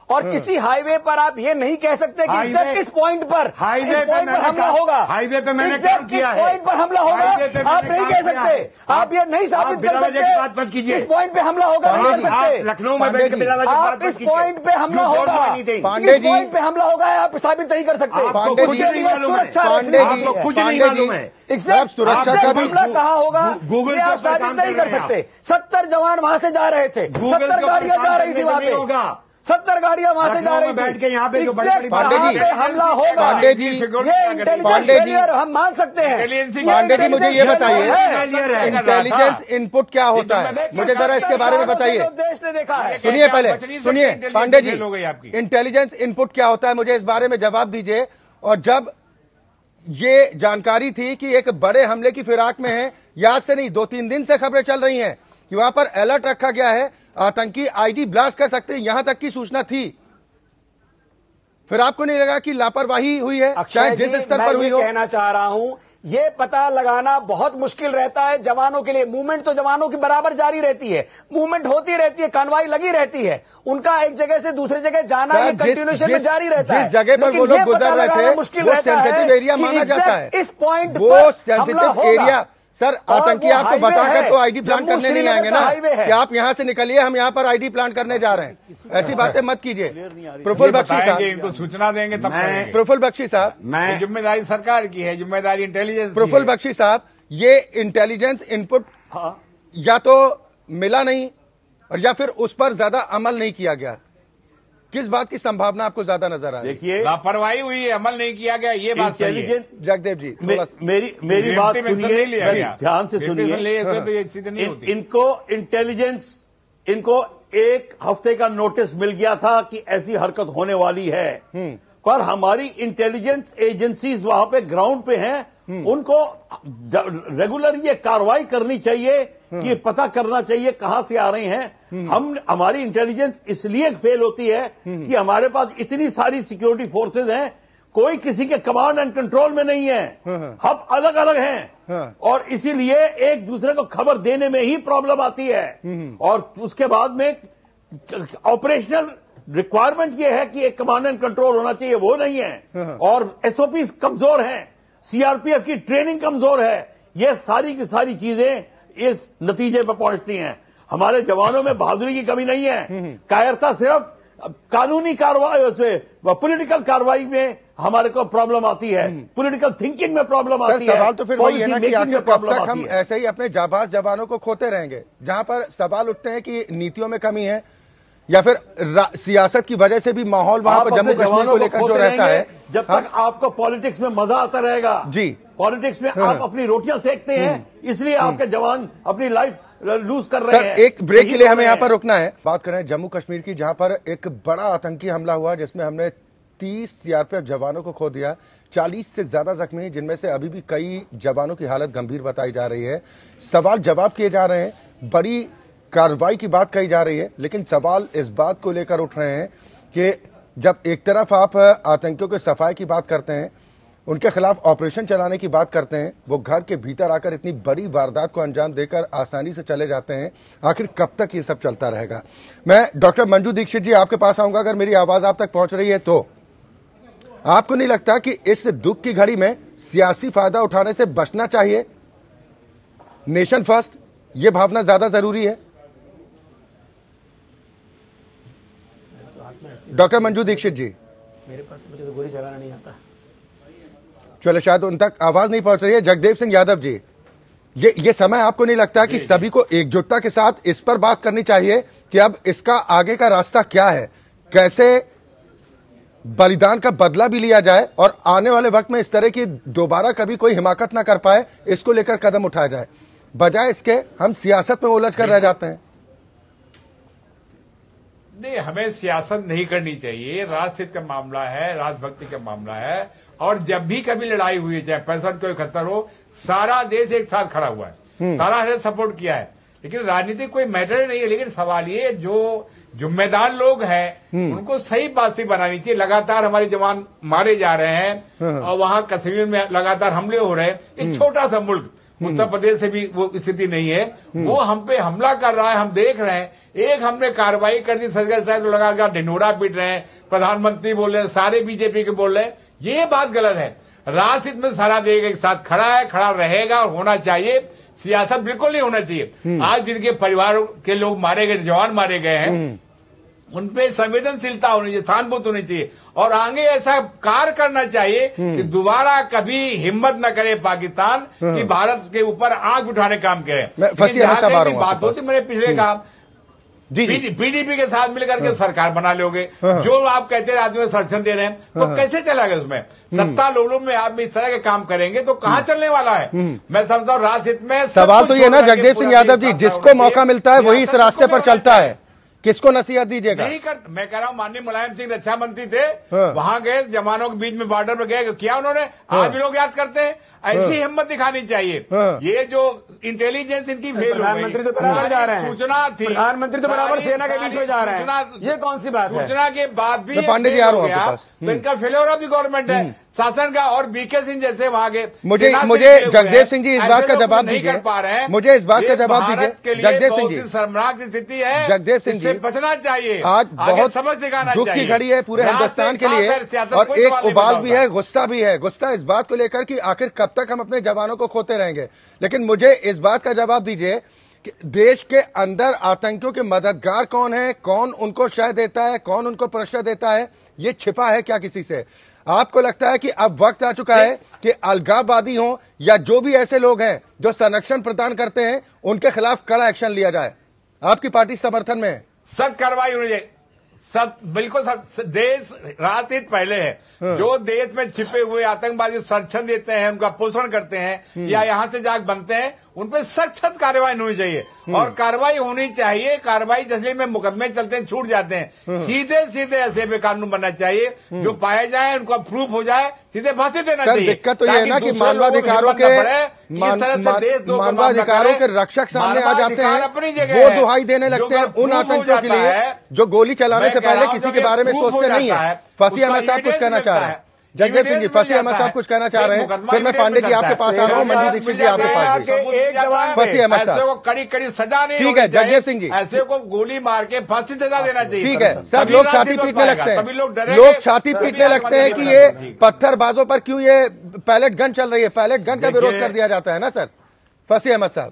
और किसी हाईवे पर आप ये नहीं कह सकते कि एग्जैक्ट किस पॉइंट पर हाईवे इस पॉइंट पर हमला होगा। हाईवे पे मैंने एग्जैक्ट काम किया किस है। पॉइंट पर हमला होगा आप नहीं कह सकते। आप ये नहीं साबित कर सकते बात मत कीजिए। इस पॉइंट पे हमला होगा नहीं कर सकते। लखनऊ में बैठ के बिना वजह आप इस पॉइंट पे हमला होगा पांडे जी पॉइंट पे हमला होगा आप साबित नहीं कर सकते। पांडे जी पांडे जी कुछ नहीं मालूम है। एग्जैक्ट सुरक्षा का भी कहा होगा गूगल आप साबित नहीं कर सकते। सत्तर जवान वहां से जा रहे थे, सत्तर गाड़ियां जा रही थी वहां पे, सत्तर गाड़ियां वहां से जा रही थी। बैठ के यहाँ पे जो बड़ी बड़ी पांडे जी हमला होगा पांडे जी पांडे जी हम मान सकते हैं। पांडे जी मुझे ये बताइए इंटेलिजेंस इनपुट क्या होता है, मुझे जरा इसके बारे में बताइए। देश ने देखा है। सुनिए पहले सुनिए पांडे जी, इंटेलिजेंस इनपुट क्या होता है मुझे इस बारे में जवाब दीजिए। और जब ये जानकारी थी कि एक बड़े हमले की फिराक में है, याद से नहीं दो तीन दिन से खबरें चल रही हैं कि वहां पर अलर्ट रखा गया है, आतंकी आईडी ब्लास्ट कर सकते हैं, यहां तक की सूचना थी, फिर आपको नहीं लगा कि लापरवाही हुई है चाहे जिस स्तर पर हुई हो? कहना चाह रहा हूं ये पता लगाना बहुत मुश्किल रहता है जवानों के लिए। मूवमेंट तो जवानों की बराबर जारी रहती है, मूवमेंट होती रहती है, कार्रवाई लगी रहती है, उनका एक जगह से दूसरे जगह जाना ये कंटिन्यूएशन में जारी रहता है। जिस जगह पर वो लोग गुजर रहे थे वो सेंसिटिव एरिया माना जाता है। इस पॉइंट वो सेंसिटिव एरिया सर आतंकी आपको बताकर तो आईडी प्लांट करने नहीं आएंगे ना कि आप यहां से निकलिए हम यहां पर आईडी प्लांट करने जा रहे हैं, ऐसी बातें मत कीजिए। प्रफुल्ल बख्शी साहब इनको सूचना देंगे तब करेंगे। प्रफुल्ल बख्शी साहब मैं जिम्मेदारी सरकार की है, जिम्मेदारी इंटेलिजेंस। प्रफुल्ल बख्शी साहब ये इंटेलिजेंस इनपुट या तो मिला नहीं और या फिर उस पर ज्यादा अमल नहीं किया गया, किस बात की संभावना आपको ज्यादा नजर आ रही है? देखिए लापरवाही हुई है, अमल नहीं किया गया, ये बात सही है। जगदेव जी मे, मेरी मेरी बात सुनिए, ध्यान से सुनिए। इन, इनको इंटेलिजेंस इनको एक हफ्ते का नोटिस मिल गया था कि ऐसी हरकत होने वाली है, पर हमारी इंटेलिजेंस एजेंसीज वहां पे ग्राउंड पे हैं, उनको रेगुलर ये कार्रवाई करनी चाहिए कि पता करना चाहिए कहां से आ रहे हैं। हम हमारी इंटेलिजेंस इसलिए फेल होती है कि हमारे पास इतनी सारी सिक्योरिटी फोर्सेज हैं, कोई किसी के कमांड एंड कंट्रोल में नहीं है, हम अलग अलग हैं और इसीलिए एक दूसरे को खबर देने में ही प्रॉब्लम आती है। और उसके बाद में ऑपरेशनल रिक्वायरमेंट यह है कि एक कमांड एंड कंट्रोल होना चाहिए, वो नहीं है। और एसओपी कमजोर हैं, सीआरपीएफ की ट्रेनिंग कमजोर है, ये सारी की सारी चीजें इस नतीजे पर पहुंचती हैं। हमारे जवानों में बहादुरी की कमी नहीं है, कायरता सिर्फ कानूनी कार्रवाई से पॉलिटिकल कार्रवाई में हमारे को प्रॉब्लम आती है, पॉलिटिकल थिंकिंग में प्रॉब्लम आती है। सवाल तो फिर वही है ना कि आखिर कब तक हम ऐसे ही अपने जाबाज जवानों को खोते रहेंगे? जहां पर सवाल उठते हैं कि नीतियों में कमी है या फिर सियासत की वजह से भी माहौल वहां पर जम्मू कश्मीर को लेकर जो रहता है, जब तक आपको पॉलिटिक्स में मजा आता रहेगा। जी पॉलिटिक्स में आप अपनी रोटियां सेकते हैं, इसलिए आपके जवान अपनी लाइफ लूज कर रहे हैं। एक ब्रेक के लिए हमें यहाँ पर रुकना है। बात करें जम्मू कश्मीर की, जहां पर एक बड़ा आतंकी हमला हुआ जिसमें हमने तीस सीआरपीएफ जवानों को खो दिया, चालीस से ज्यादा जख्मी, जिनमें से अभी भी कई जवानों की हालत गंभीर बताई जा रही है। सवाल जवाब किए जा रहे हैं, बड़ी कार्रवाई की बात कही जा रही है, लेकिन सवाल इस बात को लेकर उठ रहे हैं कि जब एक तरफ आप आतंकियों के सफाई की बात करते हैं, उनके खिलाफ ऑपरेशन चलाने की बात करते हैं, वो घर के भीतर आकर इतनी बड़ी वारदात को अंजाम देकर आसानी से चले जाते हैं, आखिर कब तक ये सब चलता रहेगा? मैं डॉक्टर मंजू दीक्षित जी आपके पास आऊंगा, अगर मेरी आवाज आप तक पहुंच रही है तो। आपको नहीं लगता कि इस दुख की घड़ी में सियासी फायदा उठाने से बचना चाहिए? नेशन फर्स्ट ये भावना ज्यादा जरूरी है? डॉक्टर मंजू दीक्षित जी, मेरे पास मुझे तो गोली चलाना नहीं आता। चलो शायद उन तक आवाज नहीं पहुंच रही है। जगदेव सिंह यादव जी, ये ये समय आपको नहीं लगता कि सभी को एकजुटता के साथ इस पर बात करनी चाहिए कि अब इसका आगे का रास्ता क्या है, कैसे बलिदान का बदला भी लिया जाए और आने वाले वक्त में इस तरह की दोबारा कभी कोई हिमाकत ना कर पाए, इसको लेकर कदम उठाया जाए, बजाय इसके हम सियासत में उलझ कर रह जाते हैं? नहीं, हमें सियासत नहीं करनी चाहिए। राष्ट्रहित का मामला है, राष्ट्रभक्ति का मामला है, और जब भी कभी लड़ाई हुई है, चाहे पैंसठ को इकहत्तर हो, सारा देश एक साथ खड़ा हुआ है, सारा देश सपोर्ट किया है। लेकिन राजनीति कोई मैटर नहीं है। लेकिन सवाल ये, जो जिम्मेदार लोग हैं उनको सही बात से बनानी चाहिए। लगातार हमारे जवान मारे जा रहे हैं और वहां कश्मीर में लगातार हमले हो रहे हैं। एक छोटा सा मुल्क उत्तर प्रदेश से भी वो स्थिति नहीं है। वो हम पे हमला कर रहा है, हम देख रहे हैं। एक हमने कार्रवाई कर दी, सरकार साहब लगा ढिंडोरा पीट रहे हैं, प्रधानमंत्री बोल रहे हैं, सारे बीजेपी के बोल रहे हैं, ये बात गलत है। राजनीति में सारा देश एक साथ खड़ा है, खड़ा रहेगा और होना चाहिए। सियासत बिल्कुल नहीं होना चाहिए। आज जिनके परिवार के लोग मारे गए, जवान मारे गए हैं, उनपे संवेदनशीलता होनी चाहिए, सहानुभूति होनी चाहिए और आगे ऐसा कार्य करना चाहिए कि दोबारा कभी हिम्मत न करे पाकिस्तान कि भारत के ऊपर आंख उठाने काम करे। बात होती मैंने पिछले कहा, पीडीपी के साथ मिलकर के सरकार बना लोगे, जो आप कहते हैं आदमी संरक्षण दे रहे हैं, तो कैसे चलेगा उसमें? सत्ता लोलू में आप इस तरह के काम करेंगे तो कहाँ चलने वाला है? मैं समझता हूँ राजनीति में सवाल तो ये ना जगदेव सिंह यादव जी, जिसको मौका मिलता है वही इस रास्ते पर चलता है, किसको नसीहत दीजिएगा? नहीं कर, मैं कह रहा हूँ माननीय मुलायम सिंह रक्षा मंत्री थे, वहां गए, जवानों के बीच में बॉर्डर पर गए, किया उन्होंने, आज भी लोग याद करते हैं। ऐसी हिम्मत दिखानी चाहिए। ये जो इंटेलिजेंस इनकी फेल हो गई। प्रधानमंत्री तो बराबर जा रहे हैं, सूचना थी, प्रधानमंत्री तो बराबर सेना के बीच में जा रहे हैं, ये कौन सी बात है? सूचना के बाद भी पांडे जी आ रहा हूँ, तो इनका फेलियर ऑफ द गवर्नमेंट है शासन का। और बीके सिंह जैसे वहां के मुझे मुझे जगदेव सिंह जी इस बात का जवाब दीजिए, मुझे इस बात का जवाब दीजिए जगदेव सिंह जी। शर्मनाक स्थिति है, जगदेव सिंह जी, बचना चाहिए। आज बहुत समझ दिखाना दुख की घड़ी है पूरे हिंदुस्तान के लिए और एक उबाल भी है, गुस्सा भी है। गुस्सा इस बात को लेकर कि आखिर कब तक हम अपने जवानों को खोते रहेंगे। लेकिन मुझे इस बात का जवाब दीजिए कि देश के अंदर आतंकियों के मददगार कौन है, कौन उनको शह देता है, कौन उनको प्रश्रय देता है, ये छिपा है क्या किसी से? आपको लगता है कि अब वक्त आ चुका है कि अलगाववादी हो या जो भी ऐसे लोग हैं जो संरक्षण प्रदान करते हैं उनके खिलाफ कड़ा एक्शन लिया जाए? आपकी पार्टी समर्थन में है? सख्त कार्रवाई होनी चाहिए। सब बिल्कुल सब देश राजनीति पहले है। हाँ। जो देश में छिपे हुए आतंकवादी संरक्षण देते हैं, उनका पोषण करते हैं या यहाँ से जाग बनते हैं, उन पर सख्त सख्त कार्रवाई होनी चाहिए। और कार्रवाई होनी चाहिए। कार्रवाई जैसे में मुकदमे चलते हैं, छूट जाते हैं, सीधे सीधे ऐसे पे कानून बनना चाहिए। जो पाया जाए उनका प्रूफ हो जाए, सीधे फांसी देना चाहिए। दिक्कत तो ये है ना कि मानवाधिकारों के मानवाधिकारों के रक्षक सामने आ जाते हैं, वो दुहाई देने लगते हैं उन आतंकियों के लिए जो गोली चलाने से पहले किसी के बारे में सोचते नहीं है। फसी अहमद साहब कुछ कहना चाह रहे हैं। जगदेव सिंह जी, फसी अहमद साहब कुछ कहना चाह रहे हैं, फिर मैं पांडे जी आपके पास आ रहा हूँ, मंडी दीक्षित जी आपके पास। फसी अहमद साहब कड़ी कड़ी सजा नहीं, ठीक है। जगदेव सिंह जी, ऐसे को गोली मार के फांसी सजा देना चाहिए। ठीक है सर, लोग छाती पीटने लगते हैं, लोग छाती पीटने लगते हैं कि ये पत्थरबाजों पर क्यों ये पैलेट गन चल रही है, पैलेट गन का विरोध कर दिया जाता है ना सर? फसी अहमद साहब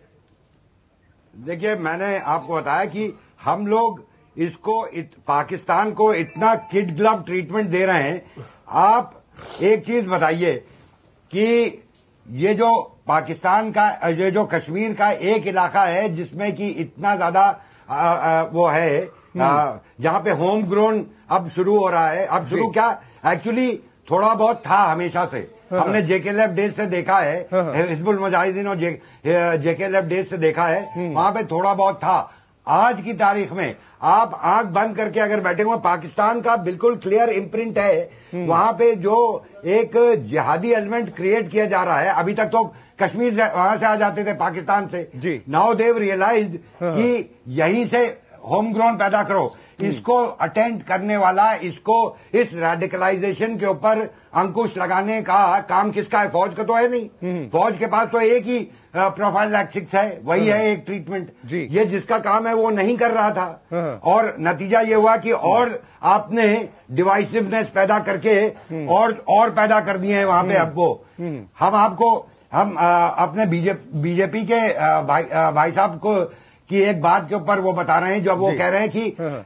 देखिए, मैंने आपको बताया कि हम लोग इसको इत, पाकिस्तान को इतना किड ग्लव ट्रीटमेंट दे रहे हैं। आप एक चीज बताइए कि ये जो पाकिस्तान का, ये जो कश्मीर का एक इलाका है जिसमें कि इतना ज्यादा वो है, जहां पे होम ग्रोन अब शुरू हो रहा है। अब शुरू क्या, एक्चुअली थोड़ा बहुत था हमेशा से। हाँ। हमने जेके लेफ्ट डेज से देखा है, हिजबुल मुजाहिदीन और जे, जेके लेफ्ट डेज से देखा है, वहां पे थोड़ा बहुत था। आज की तारीख में आप आंख बंद करके अगर बैठे हुए, पाकिस्तान का बिल्कुल क्लियर इम्प्रिंट है वहां पे। जो एक जिहादी एलिमेंट क्रिएट किया जा रहा है, अभी तक तो कश्मीर से वहां से आ जाते थे पाकिस्तान से, नाउ देव रियलाइज्ड कि यहीं से होम ग्राउंड पैदा करो। इसको अटेंड करने वाला, इसको इस रेडिकलाइजेशन के ऊपर अंकुश लगाने का काम किसका है? फौज का तो है नहीं। फौज के पास तो एक ही प्रोफाइलैक्सिस है, वही है एक ट्रीटमेंट। ये जिसका काम है वो नहीं कर रहा था और नतीजा ये हुआ कि और आपने डिवाइसिवनेस पैदा करके और और पैदा कर दिए हैं वहां पे। आपको हम आपको हम अपने बीजेपी के भाई, भाई साहब को की एक बात के ऊपर वो बता रहे हैं, जब वो कह रहे हैं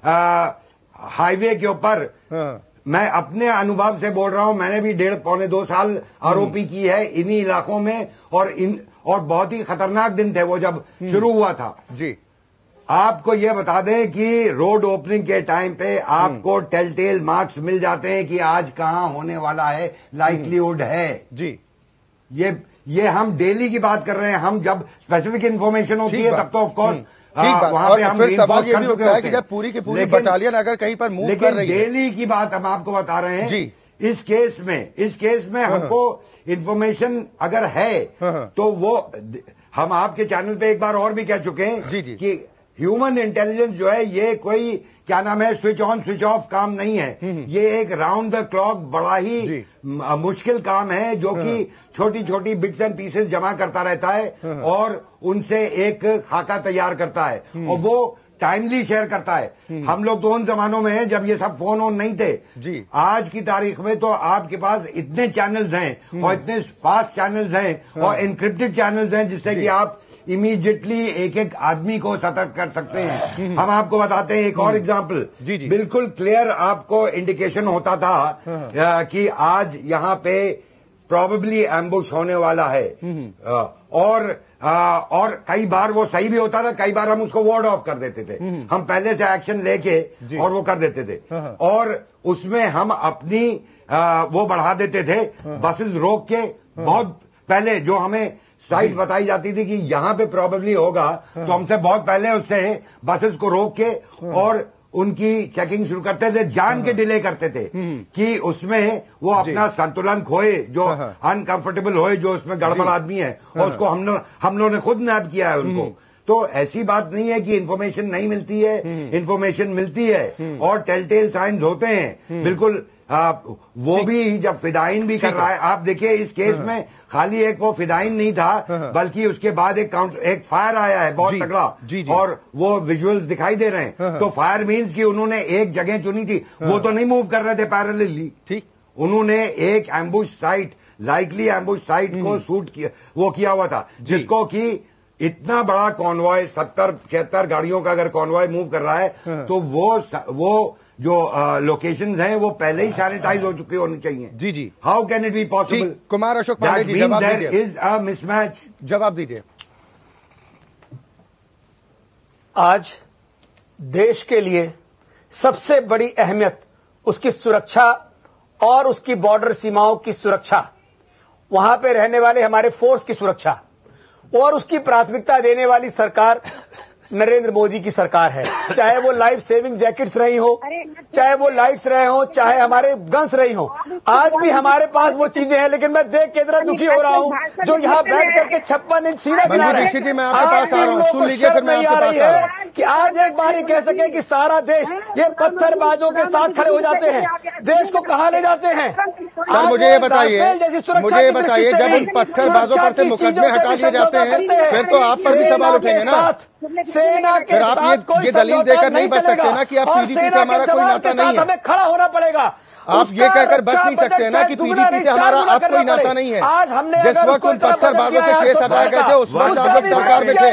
कि हाईवे के ऊपर, मैं अपने अनुभव से बोल रहा हूं, मैंने भी डेढ़ पौने दो साल आरोपी की है इन्हीं इलाकों में और इन और बहुत ही खतरनाक दिन थे वो जब शुरू हुआ था जी। आपको ये बता दें कि रोड ओपनिंग के टाइम पे आपको टेलटेल मार्क्स मिल जाते हैं कि आज कहां होने वाला है, लाइक्लीहुड है जी। ये ये हम डेली की बात कर रहे हैं। हम जब स्पेसिफिक इन्फॉर्मेशन होती है तब तो ऑफकोर्स वहां पे हम फिर सवाल ये भी उठता है कि जब पूरी की पूरी बटालियन अगर कहीं पर मूव कर रही है। डेली की बात हम आपको बता रहे हैं जी। इस केस में इस केस में हमको इन्फॉर्मेशन अगर है तो वो हम आपके चैनल पे एक बार और भी कह चुके हैं कि ह्यूमन इंटेलिजेंस जो है ये कोई क्या नाम है स्विच ऑन स्विच ऑफ काम नहीं है। ये एक राउंड द क्लॉक बड़ा ही मुश्किल काम है जो कि छोटी छोटी बिट्स एंड पीसेस जमा करता रहता है और उनसे एक खाका तैयार करता है और वो टाइमली शेयर करता है। हम लोग तो उन जमानों में हैं जब ये सब फोन ऑन नहीं थे जी। आज की तारीख में तो आपके पास इतने चैनल्स हैं और इतने फास्ट चैनल्स हैं और इनक्रिप्टेड चैनल्स हैं जिससे कि आप इमीडिएटली एक एक आदमी को सतर्क कर सकते हैं। हम आपको बताते हैं एक और एग्जांपल, बिल्कुल क्लियर आपको इंडिकेशन होता था कि आज यहाँ पे प्रॉबेबली एम्बुश होने वाला है और आ, और कई बार वो सही भी होता था, कई बार हम उसको वार्ड ऑफ कर देते थे। हम पहले से एक्शन लेके और वो कर देते थे और उसमें हम अपनी आ, वो बढ़ा देते थे बसेस रोक के। बहुत पहले जो हमें साइट बताई जाती थी कि यहाँ पे प्रॉबेबली होगा तो हमसे बहुत पहले उससे बसेस को रोक के और उनकी चेकिंग शुरू करते थे, जान के डिले करते थे कि उसमें वो अपना संतुलन खोए, जो अनकंफर्टेबल होए, जो उसमें गड़बड़ आदमी है और उसको हम लोग हम लोगों ने खुद नैप किया है उनको। तो ऐसी बात नहीं है कि इन्फॉर्मेशन नहीं मिलती है, इन्फॉर्मेशन मिलती है और टेलटेल साइंस होते हैं। बिल्कुल आ, वो भी जब फिदाइन भी कर रहा है, आप देखिए इस केस में खाली एक वो फिदाइन नहीं था बल्कि उसके बाद एक काउंटर एक फायर आया है बहुत तगड़ा और वो विजुअल्स दिखाई दे रहे हैं। तो फायर मीन्स कि उन्होंने एक जगह चुनी थी, वो तो नहीं मूव कर रहे थे पैरेलली, ठीक, उन्होंने एक ambush site, likely ambush site को शूट किया, वो किया हुआ था जिसको कि इतना बड़ा कॉन्वॉय सत्तर छिहत्तर गाड़ियों का अगर कॉन्वॉय मूव कर रहा है तो वो वो जो लोकेशंस हैं वो पहले ही सैनिटाइज हो चुके होनी चाहिए। जी जी, how can it be possible? Kumar Ashok Pandey ji, जवाब दीजिए। इज अ मिसमैच, जवाब दीजिए। आज देश के लिए सबसे बड़ी अहमियत उसकी सुरक्षा और उसकी बॉर्डर सीमाओं की सुरक्षा, वहां पे रहने वाले हमारे फोर्स की सुरक्षा और उसकी प्राथमिकता देने वाली सरकार नरेंद्र मोदी की सरकार है। चाहे वो लाइफ सेविंग जैकेट्स रही हो, चाहे वो लाइट्स रहे हो, चाहे हमारे गन्स रही हो, आज भी हमारे पास वो चीजें हैं। लेकिन मैं देख के इतना दुखी हो रहा हूँ जो यहाँ बैठ करके छप्पन इंच सीना गिरा रहे हैं। मैं आपके पास आ रहा हूँ, सुन लीजिए, फिर मैं आपके पास आ रहा हूँ कि आज एक बार ही कह सके कि सारा देश ये पत्थरबाजों के साथ खड़े हो जाते हैं, देश को कहाँ ले जाते हैं। सर मुझे ये बताइए, मुझे ये बताइए, जब उन पत्थरबाजों पर से मुकदमे हटा लिए जाते हैं फिर तो आप पर भी सवाल उठेंगे ना। सेना के आप ये, ये दलील देकर नहीं बच सकते ना कि आप पीडीपी से हमारा कोई नाता नहीं है। हमें खड़ा होना पड़ेगा। आप ये कहकर बच नहीं सकते ना कि पीडीपी से हमारा आप कोई नाता नहीं है। आज हमने जिस वक्त उन पत्थरबाजों के केस हटाए गए थे उस वक्त आप लोग सरकार में थे,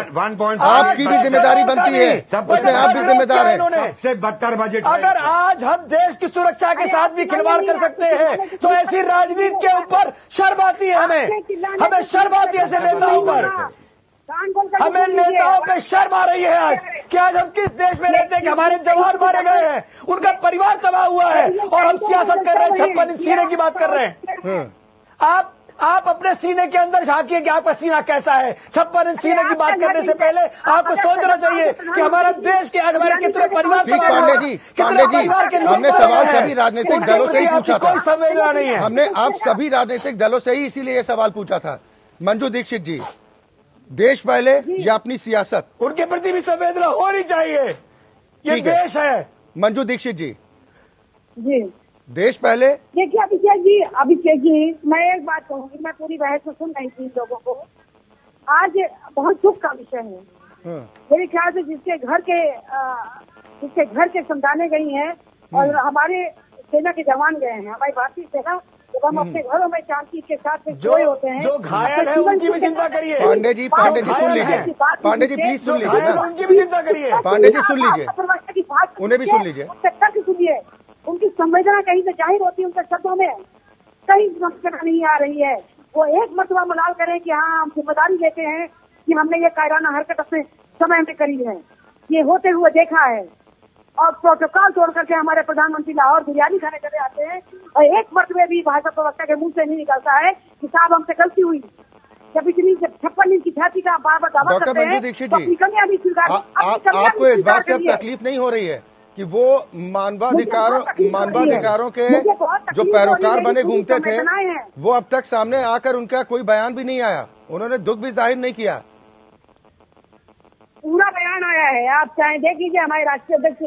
आपकी भी जिम्मेदारी बनती है, उसमें आप भी जिम्मेदार हैं। सबसे बदतर बजट। अगर आज हम देश की सुरक्षा के साथ भी खिलवाड़ कर सकते हैं तो ऐसी राजनीति के ऊपर शर्म आती है। हमें हमें शर्म आती है ऐसे नेताओं पर, हमें नेताओं पे शर्म आ रही है आज कि आज हम किस देश में रहते हैं कि हमारे जवान मारे गए हैं, उनका परिवार तबाह हुआ है और हम सियासत कर रहे हैं, छप्पन इंच सीने की बात कर रहे हैं। आप आप अपने सीने के अंदर झांकिए कि आपका सीना कैसा है। छप्पन इंच सीने की बात करने से पहले आपको सोचना चाहिए कि हमारा देश के आज हमारे कितने परिवार ठीक। पांडे जी, पांडे जी, हमने सवाल सभी राजनीतिक दलों से ही पूछा था, कोई संवेदना नहीं है। हमने आप सभी राजनीतिक दलों से ही इसीलिए ये सवाल पूछा था। मंजू दीक्षित जी, देश पहले या अपनी सियासत? उनके प्रति भी संवेदना होनी चाहिए, ये देश है। मंजू दीक्षित जी, जी, देश पहले। देखिए अभिषेक जी, अभिषेक जी, मैं एक बात कहूंगी, मैं पूरी बहस में सुन रही थी लोगों को। आज बहुत दुख का विषय है मेरे ख्याल से, जिसके घर के जिसके घर के संतानें गई हैं और हमारे सेना के जवान गए हैं, हमारी भारतीय सेना, जब हम अपने घरों में शांति के साथ जो होते हैं, जो घायल है उनकी भी चिंता करिए। पांडे जी, पांडे जी सुन लीजिए, पांडे जी प्लीज सुन लीजिए ना, उनकी भी चिंता करिए। पांडे जी सुन लीजिए, उन्हें भी सुन लीजिए, सुनिए। उनकी संवेदना कहीं से जाहिर होती है, उनके शब्दों में कहीं संवेदना नहीं आ रही है। वो एक मरतबा मलाल करें कि हाँ हम जिम्मेदारी लेते हैं कि हमने ये कायराना हरकत अपने समय में करी है, ये होते हुए देखा है और प्रोटोकॉल तोड़ करके हमारे प्रधानमंत्री लाहौर बिरयानी खाने चले आते हैं और एक मरतबे भी भाजपा प्रवक्ता के मुंह से नहीं निकलता है कि साहब हमसे गलती हुई। जब इतनी छप्पन इंच की छाती का बार बार दावा करते हैं, दीक्षित जी, आपको इस बात से अब तकलीफ नहीं हो रही है कि वो मानवाधिकारों मानवाधिकारों के जो पैरोकार बने घूमते थे वो अब तक सामने आकर उनका कोई बयान भी नहीं आया, उन्होंने दुख भी जाहिर नहीं किया? पूरा बयान आया है, आप चाहे देख लीजिए। हमारे राष्ट्रीय अध्यक्ष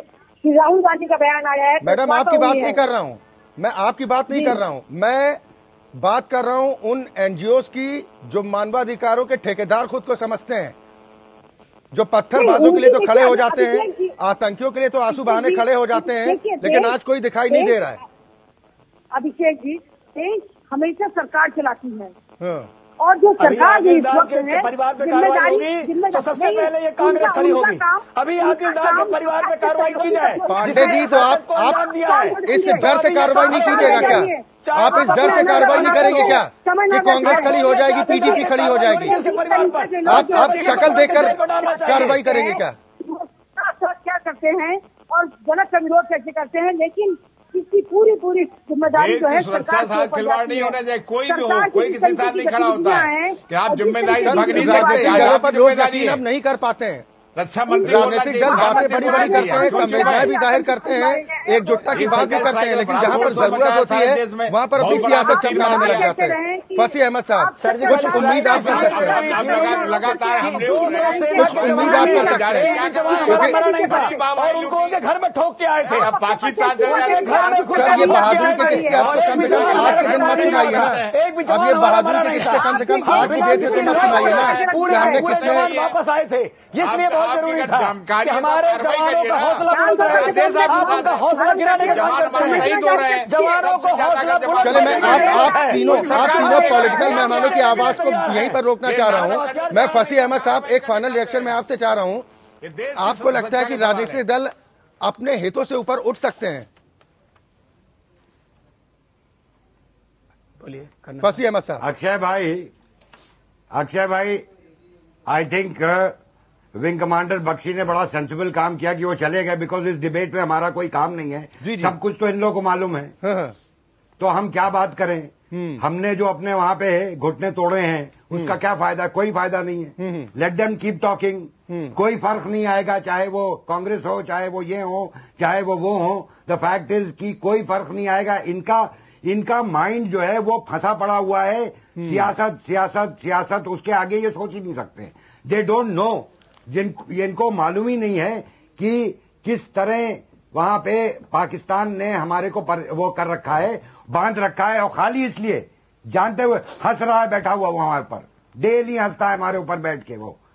कि राहुल गांधी का बयान आया है। मैडम आपकी बात नहीं कर रहा हूँ मैं, आपकी बात नहीं कर रहा हूँ मैं बात कर रहा हूँ उन एनजीओ की जो मानवाधिकारों के ठेकेदार खुद को समझते हैं, जो पत्थरबाजों के लिए तो खड़े हो जाते हैं, आतंकियों के लिए तो आंसू बहाने खड़े हो जाते हैं, लेकिन आज कोई दिखाई नहीं दे रहा है। अभिषेक जी, देश हमेशा सरकार चलाती है हाँ। और जो सरकार भी इस वक्त है, परिवार पे कार्रवाई होगी तो सबसे पहले ये कांग्रेस खड़ी होगी। अभी आदिलदार के परिवार पे कार्रवाई की जाए। पांडे जी तो आप आप इस डर से कार्रवाई नहीं कीजिएगा क्या? आप इस डर से कार्रवाई नहीं करेंगे क्या कि कांग्रेस खड़ी हो जाएगी, पीडीपी खड़ी हो जाएगी? आप आप शक्ल देखकर कार्रवाई करेंगे क्या? क्या करते हैं और जनक का विरोध कैसे करते हैं, लेकिन इसकी पूरी पूरी जिम्मेदारी जो है सुरक्षा साथ खिलवाड़ नहीं होना चाहिए। कोई भी हो, कोई किसी साथ नहीं खड़ा होता है कि आप जिम्मेदारी भाग नहीं सकते। दलों पर लोग यकीन अब नहीं कर पाते हैं। रक्षा मंत्री राजनीतिक दल बातें बड़ी बड़ी करते हैं, संवेदनाएं भी जाहिर करते हैं, एकजुटता की बात भी करते हैं, लेकिन जहां पर जरूरत होती है वहां पर अपनी सियासत चमकाने में लग जाते हैं। फसी अहमद साहब, कुछ उम्मीद आप कर सकते हैं? लगातार कुछ उम्मीद आप कर सकते हैं? और उनको उनके घर में ठोक के आए थे। पाकिस्तान सर ये बहादुरी के किस्से अब तो कम से कम आज के दिन मत सुनाइए ना। अब ये बहादुरी के किस्से कम से कम आज की डेट में तो मत सुनाइए ना कि हमने कितने वापस आए थे। इसलिए बहुत जरूरी था कि हमारे जवानों का हौसला बुलंद रहे। आप उनका हौसला गिराने का काम करते हैं। जवानों को हौसला बुलंद। चले मैं आप आप तीनों आप तीनों पॉलिटिकल मेहमानों की आवाज को यहीं पर रोकना चाह रहा हूं। मैं फसी अहमद साहब एक फाइनल रिएक्शन में आपसे चाह रहा हूं, आपको लगता है कि राजनीतिक दल अपने हितों से ऊपर उठ सकते हैं? बोलिए फसी अहमद साहब। अक्षय भाई अक्षय भाई I think wing commander Bakshi ने बड़ा सेंसिबल काम किया कि वो चले गए, बिकॉज इस डिबेट में हमारा कोई काम नहीं है। जी जी। सब कुछ तो इन लोगों को मालूम है। हाँ हाँ। तो हम क्या बात करें? हमने जो अपने वहां पे घुटने तोड़े हैं उसका क्या फायदा? कोई फायदा नहीं है। लेट देम कीप टॉकिंग, कोई फर्क नहीं आएगा, चाहे वो कांग्रेस हो, चाहे वो ये हो, चाहे वो वो हो। द फैक्ट इज कि कोई फर्क नहीं आएगा। इनका इनका माइंड जो है वो फंसा पड़ा हुआ है। सियासत सियासत सियासत, उसके आगे ये सोच ही नहीं सकते। दे डोंट नो, जिन इनको मालूम ही नहीं है कि किस तरह वहां पे पाकिस्तान ने हमारे को पर, वो कर रखा है, बांध रखा है, और खाली इसलिए जानते हुए हंस रहा है बैठा हुआ वहां पर, डेली हंसता है हमारे ऊपर बैठ के। वो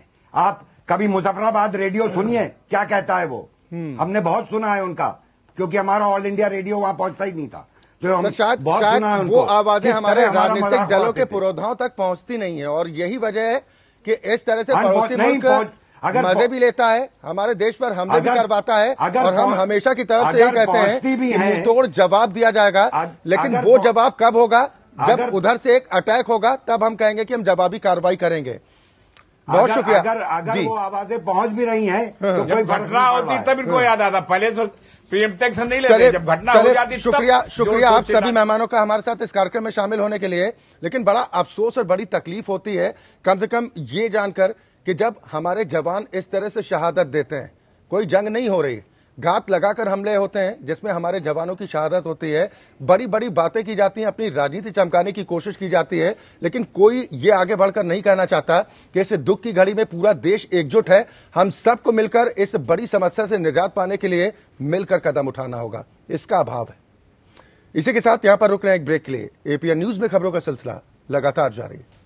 आप कभी मुजफ्फराबाद रेडियो सुनिए क्या कहता है वो? हमने बहुत सुना है उनका, क्योंकि हमारा ऑल इंडिया रेडियो वहां पहुंचता ही नहीं था। तो हम तो शायद बहुत शायद सुना है वो उनको, आवाजें हमारे राजनीतिक दलों के थे। पुरोधाओं तक पहुंचती नहीं है, और यही वजह है कि इस तरह से हाँ, पड़ोसी नहीं मुल्क पहुंच- अगर मजे पहुंच- भी लेता है, हमारे देश पर हमले भी अगर- करवाता है, अगर और हम पहुंच- हमेशा की तरफ से ये अगर कहते हैं पहुंचती भी कि है- मुंहतोड़ जवाब दिया जाएगा, अग- लेकिन अगर वो पहुंच- जवाब कब होगा? जब अगर- उधर से एक अटैक होगा, तब हम कहेंगे कि हम जवाबी कार्रवाई करेंगे। बहुत अगर- शुक्रिया। अगर अगर जी। वो आवाजें पहुंच भी रही हैं तो जब कोई फर्क घटना नहीं पड़ होती रहा है। तब इनको याद आता, पहले तो प्रीएम्प्ट नहीं लेते, चले जब घटना हो चले जाती तब शुक्रिया जो शुक्रिया आप सोचते सभी ना- मेहमानों का हमारे साथ इस कार्यक्रम में शामिल होने के लिए। लेकिन बड़ा अफसोस और बड़ी तकलीफ होती है कम से कम ये जानकर कि जब हमारे जवान इस तरह से शहादत देते हैं, कोई जंग नहीं हो रही, घात लगाकर हमले होते हैं जिसमें हमारे जवानों की शहादत होती है, बड़ी बड़ी बातें की जाती हैं, अपनी राजनीति चमकाने की कोशिश की जाती है, लेकिन कोई ये आगे बढ़कर नहीं कहना चाहता कि इस दुख की घड़ी में पूरा देश एकजुट है। हम सबको मिलकर इस बड़ी समस्या से निजात पाने के लिए मिलकर कदम उठाना होगा, इसका अभाव है। इसी के साथ यहां पर रुक रहे हैं एक ब्रेक के लिए। एपीएन न्यूज में खबरों का सिलसिला लगातार जारी है।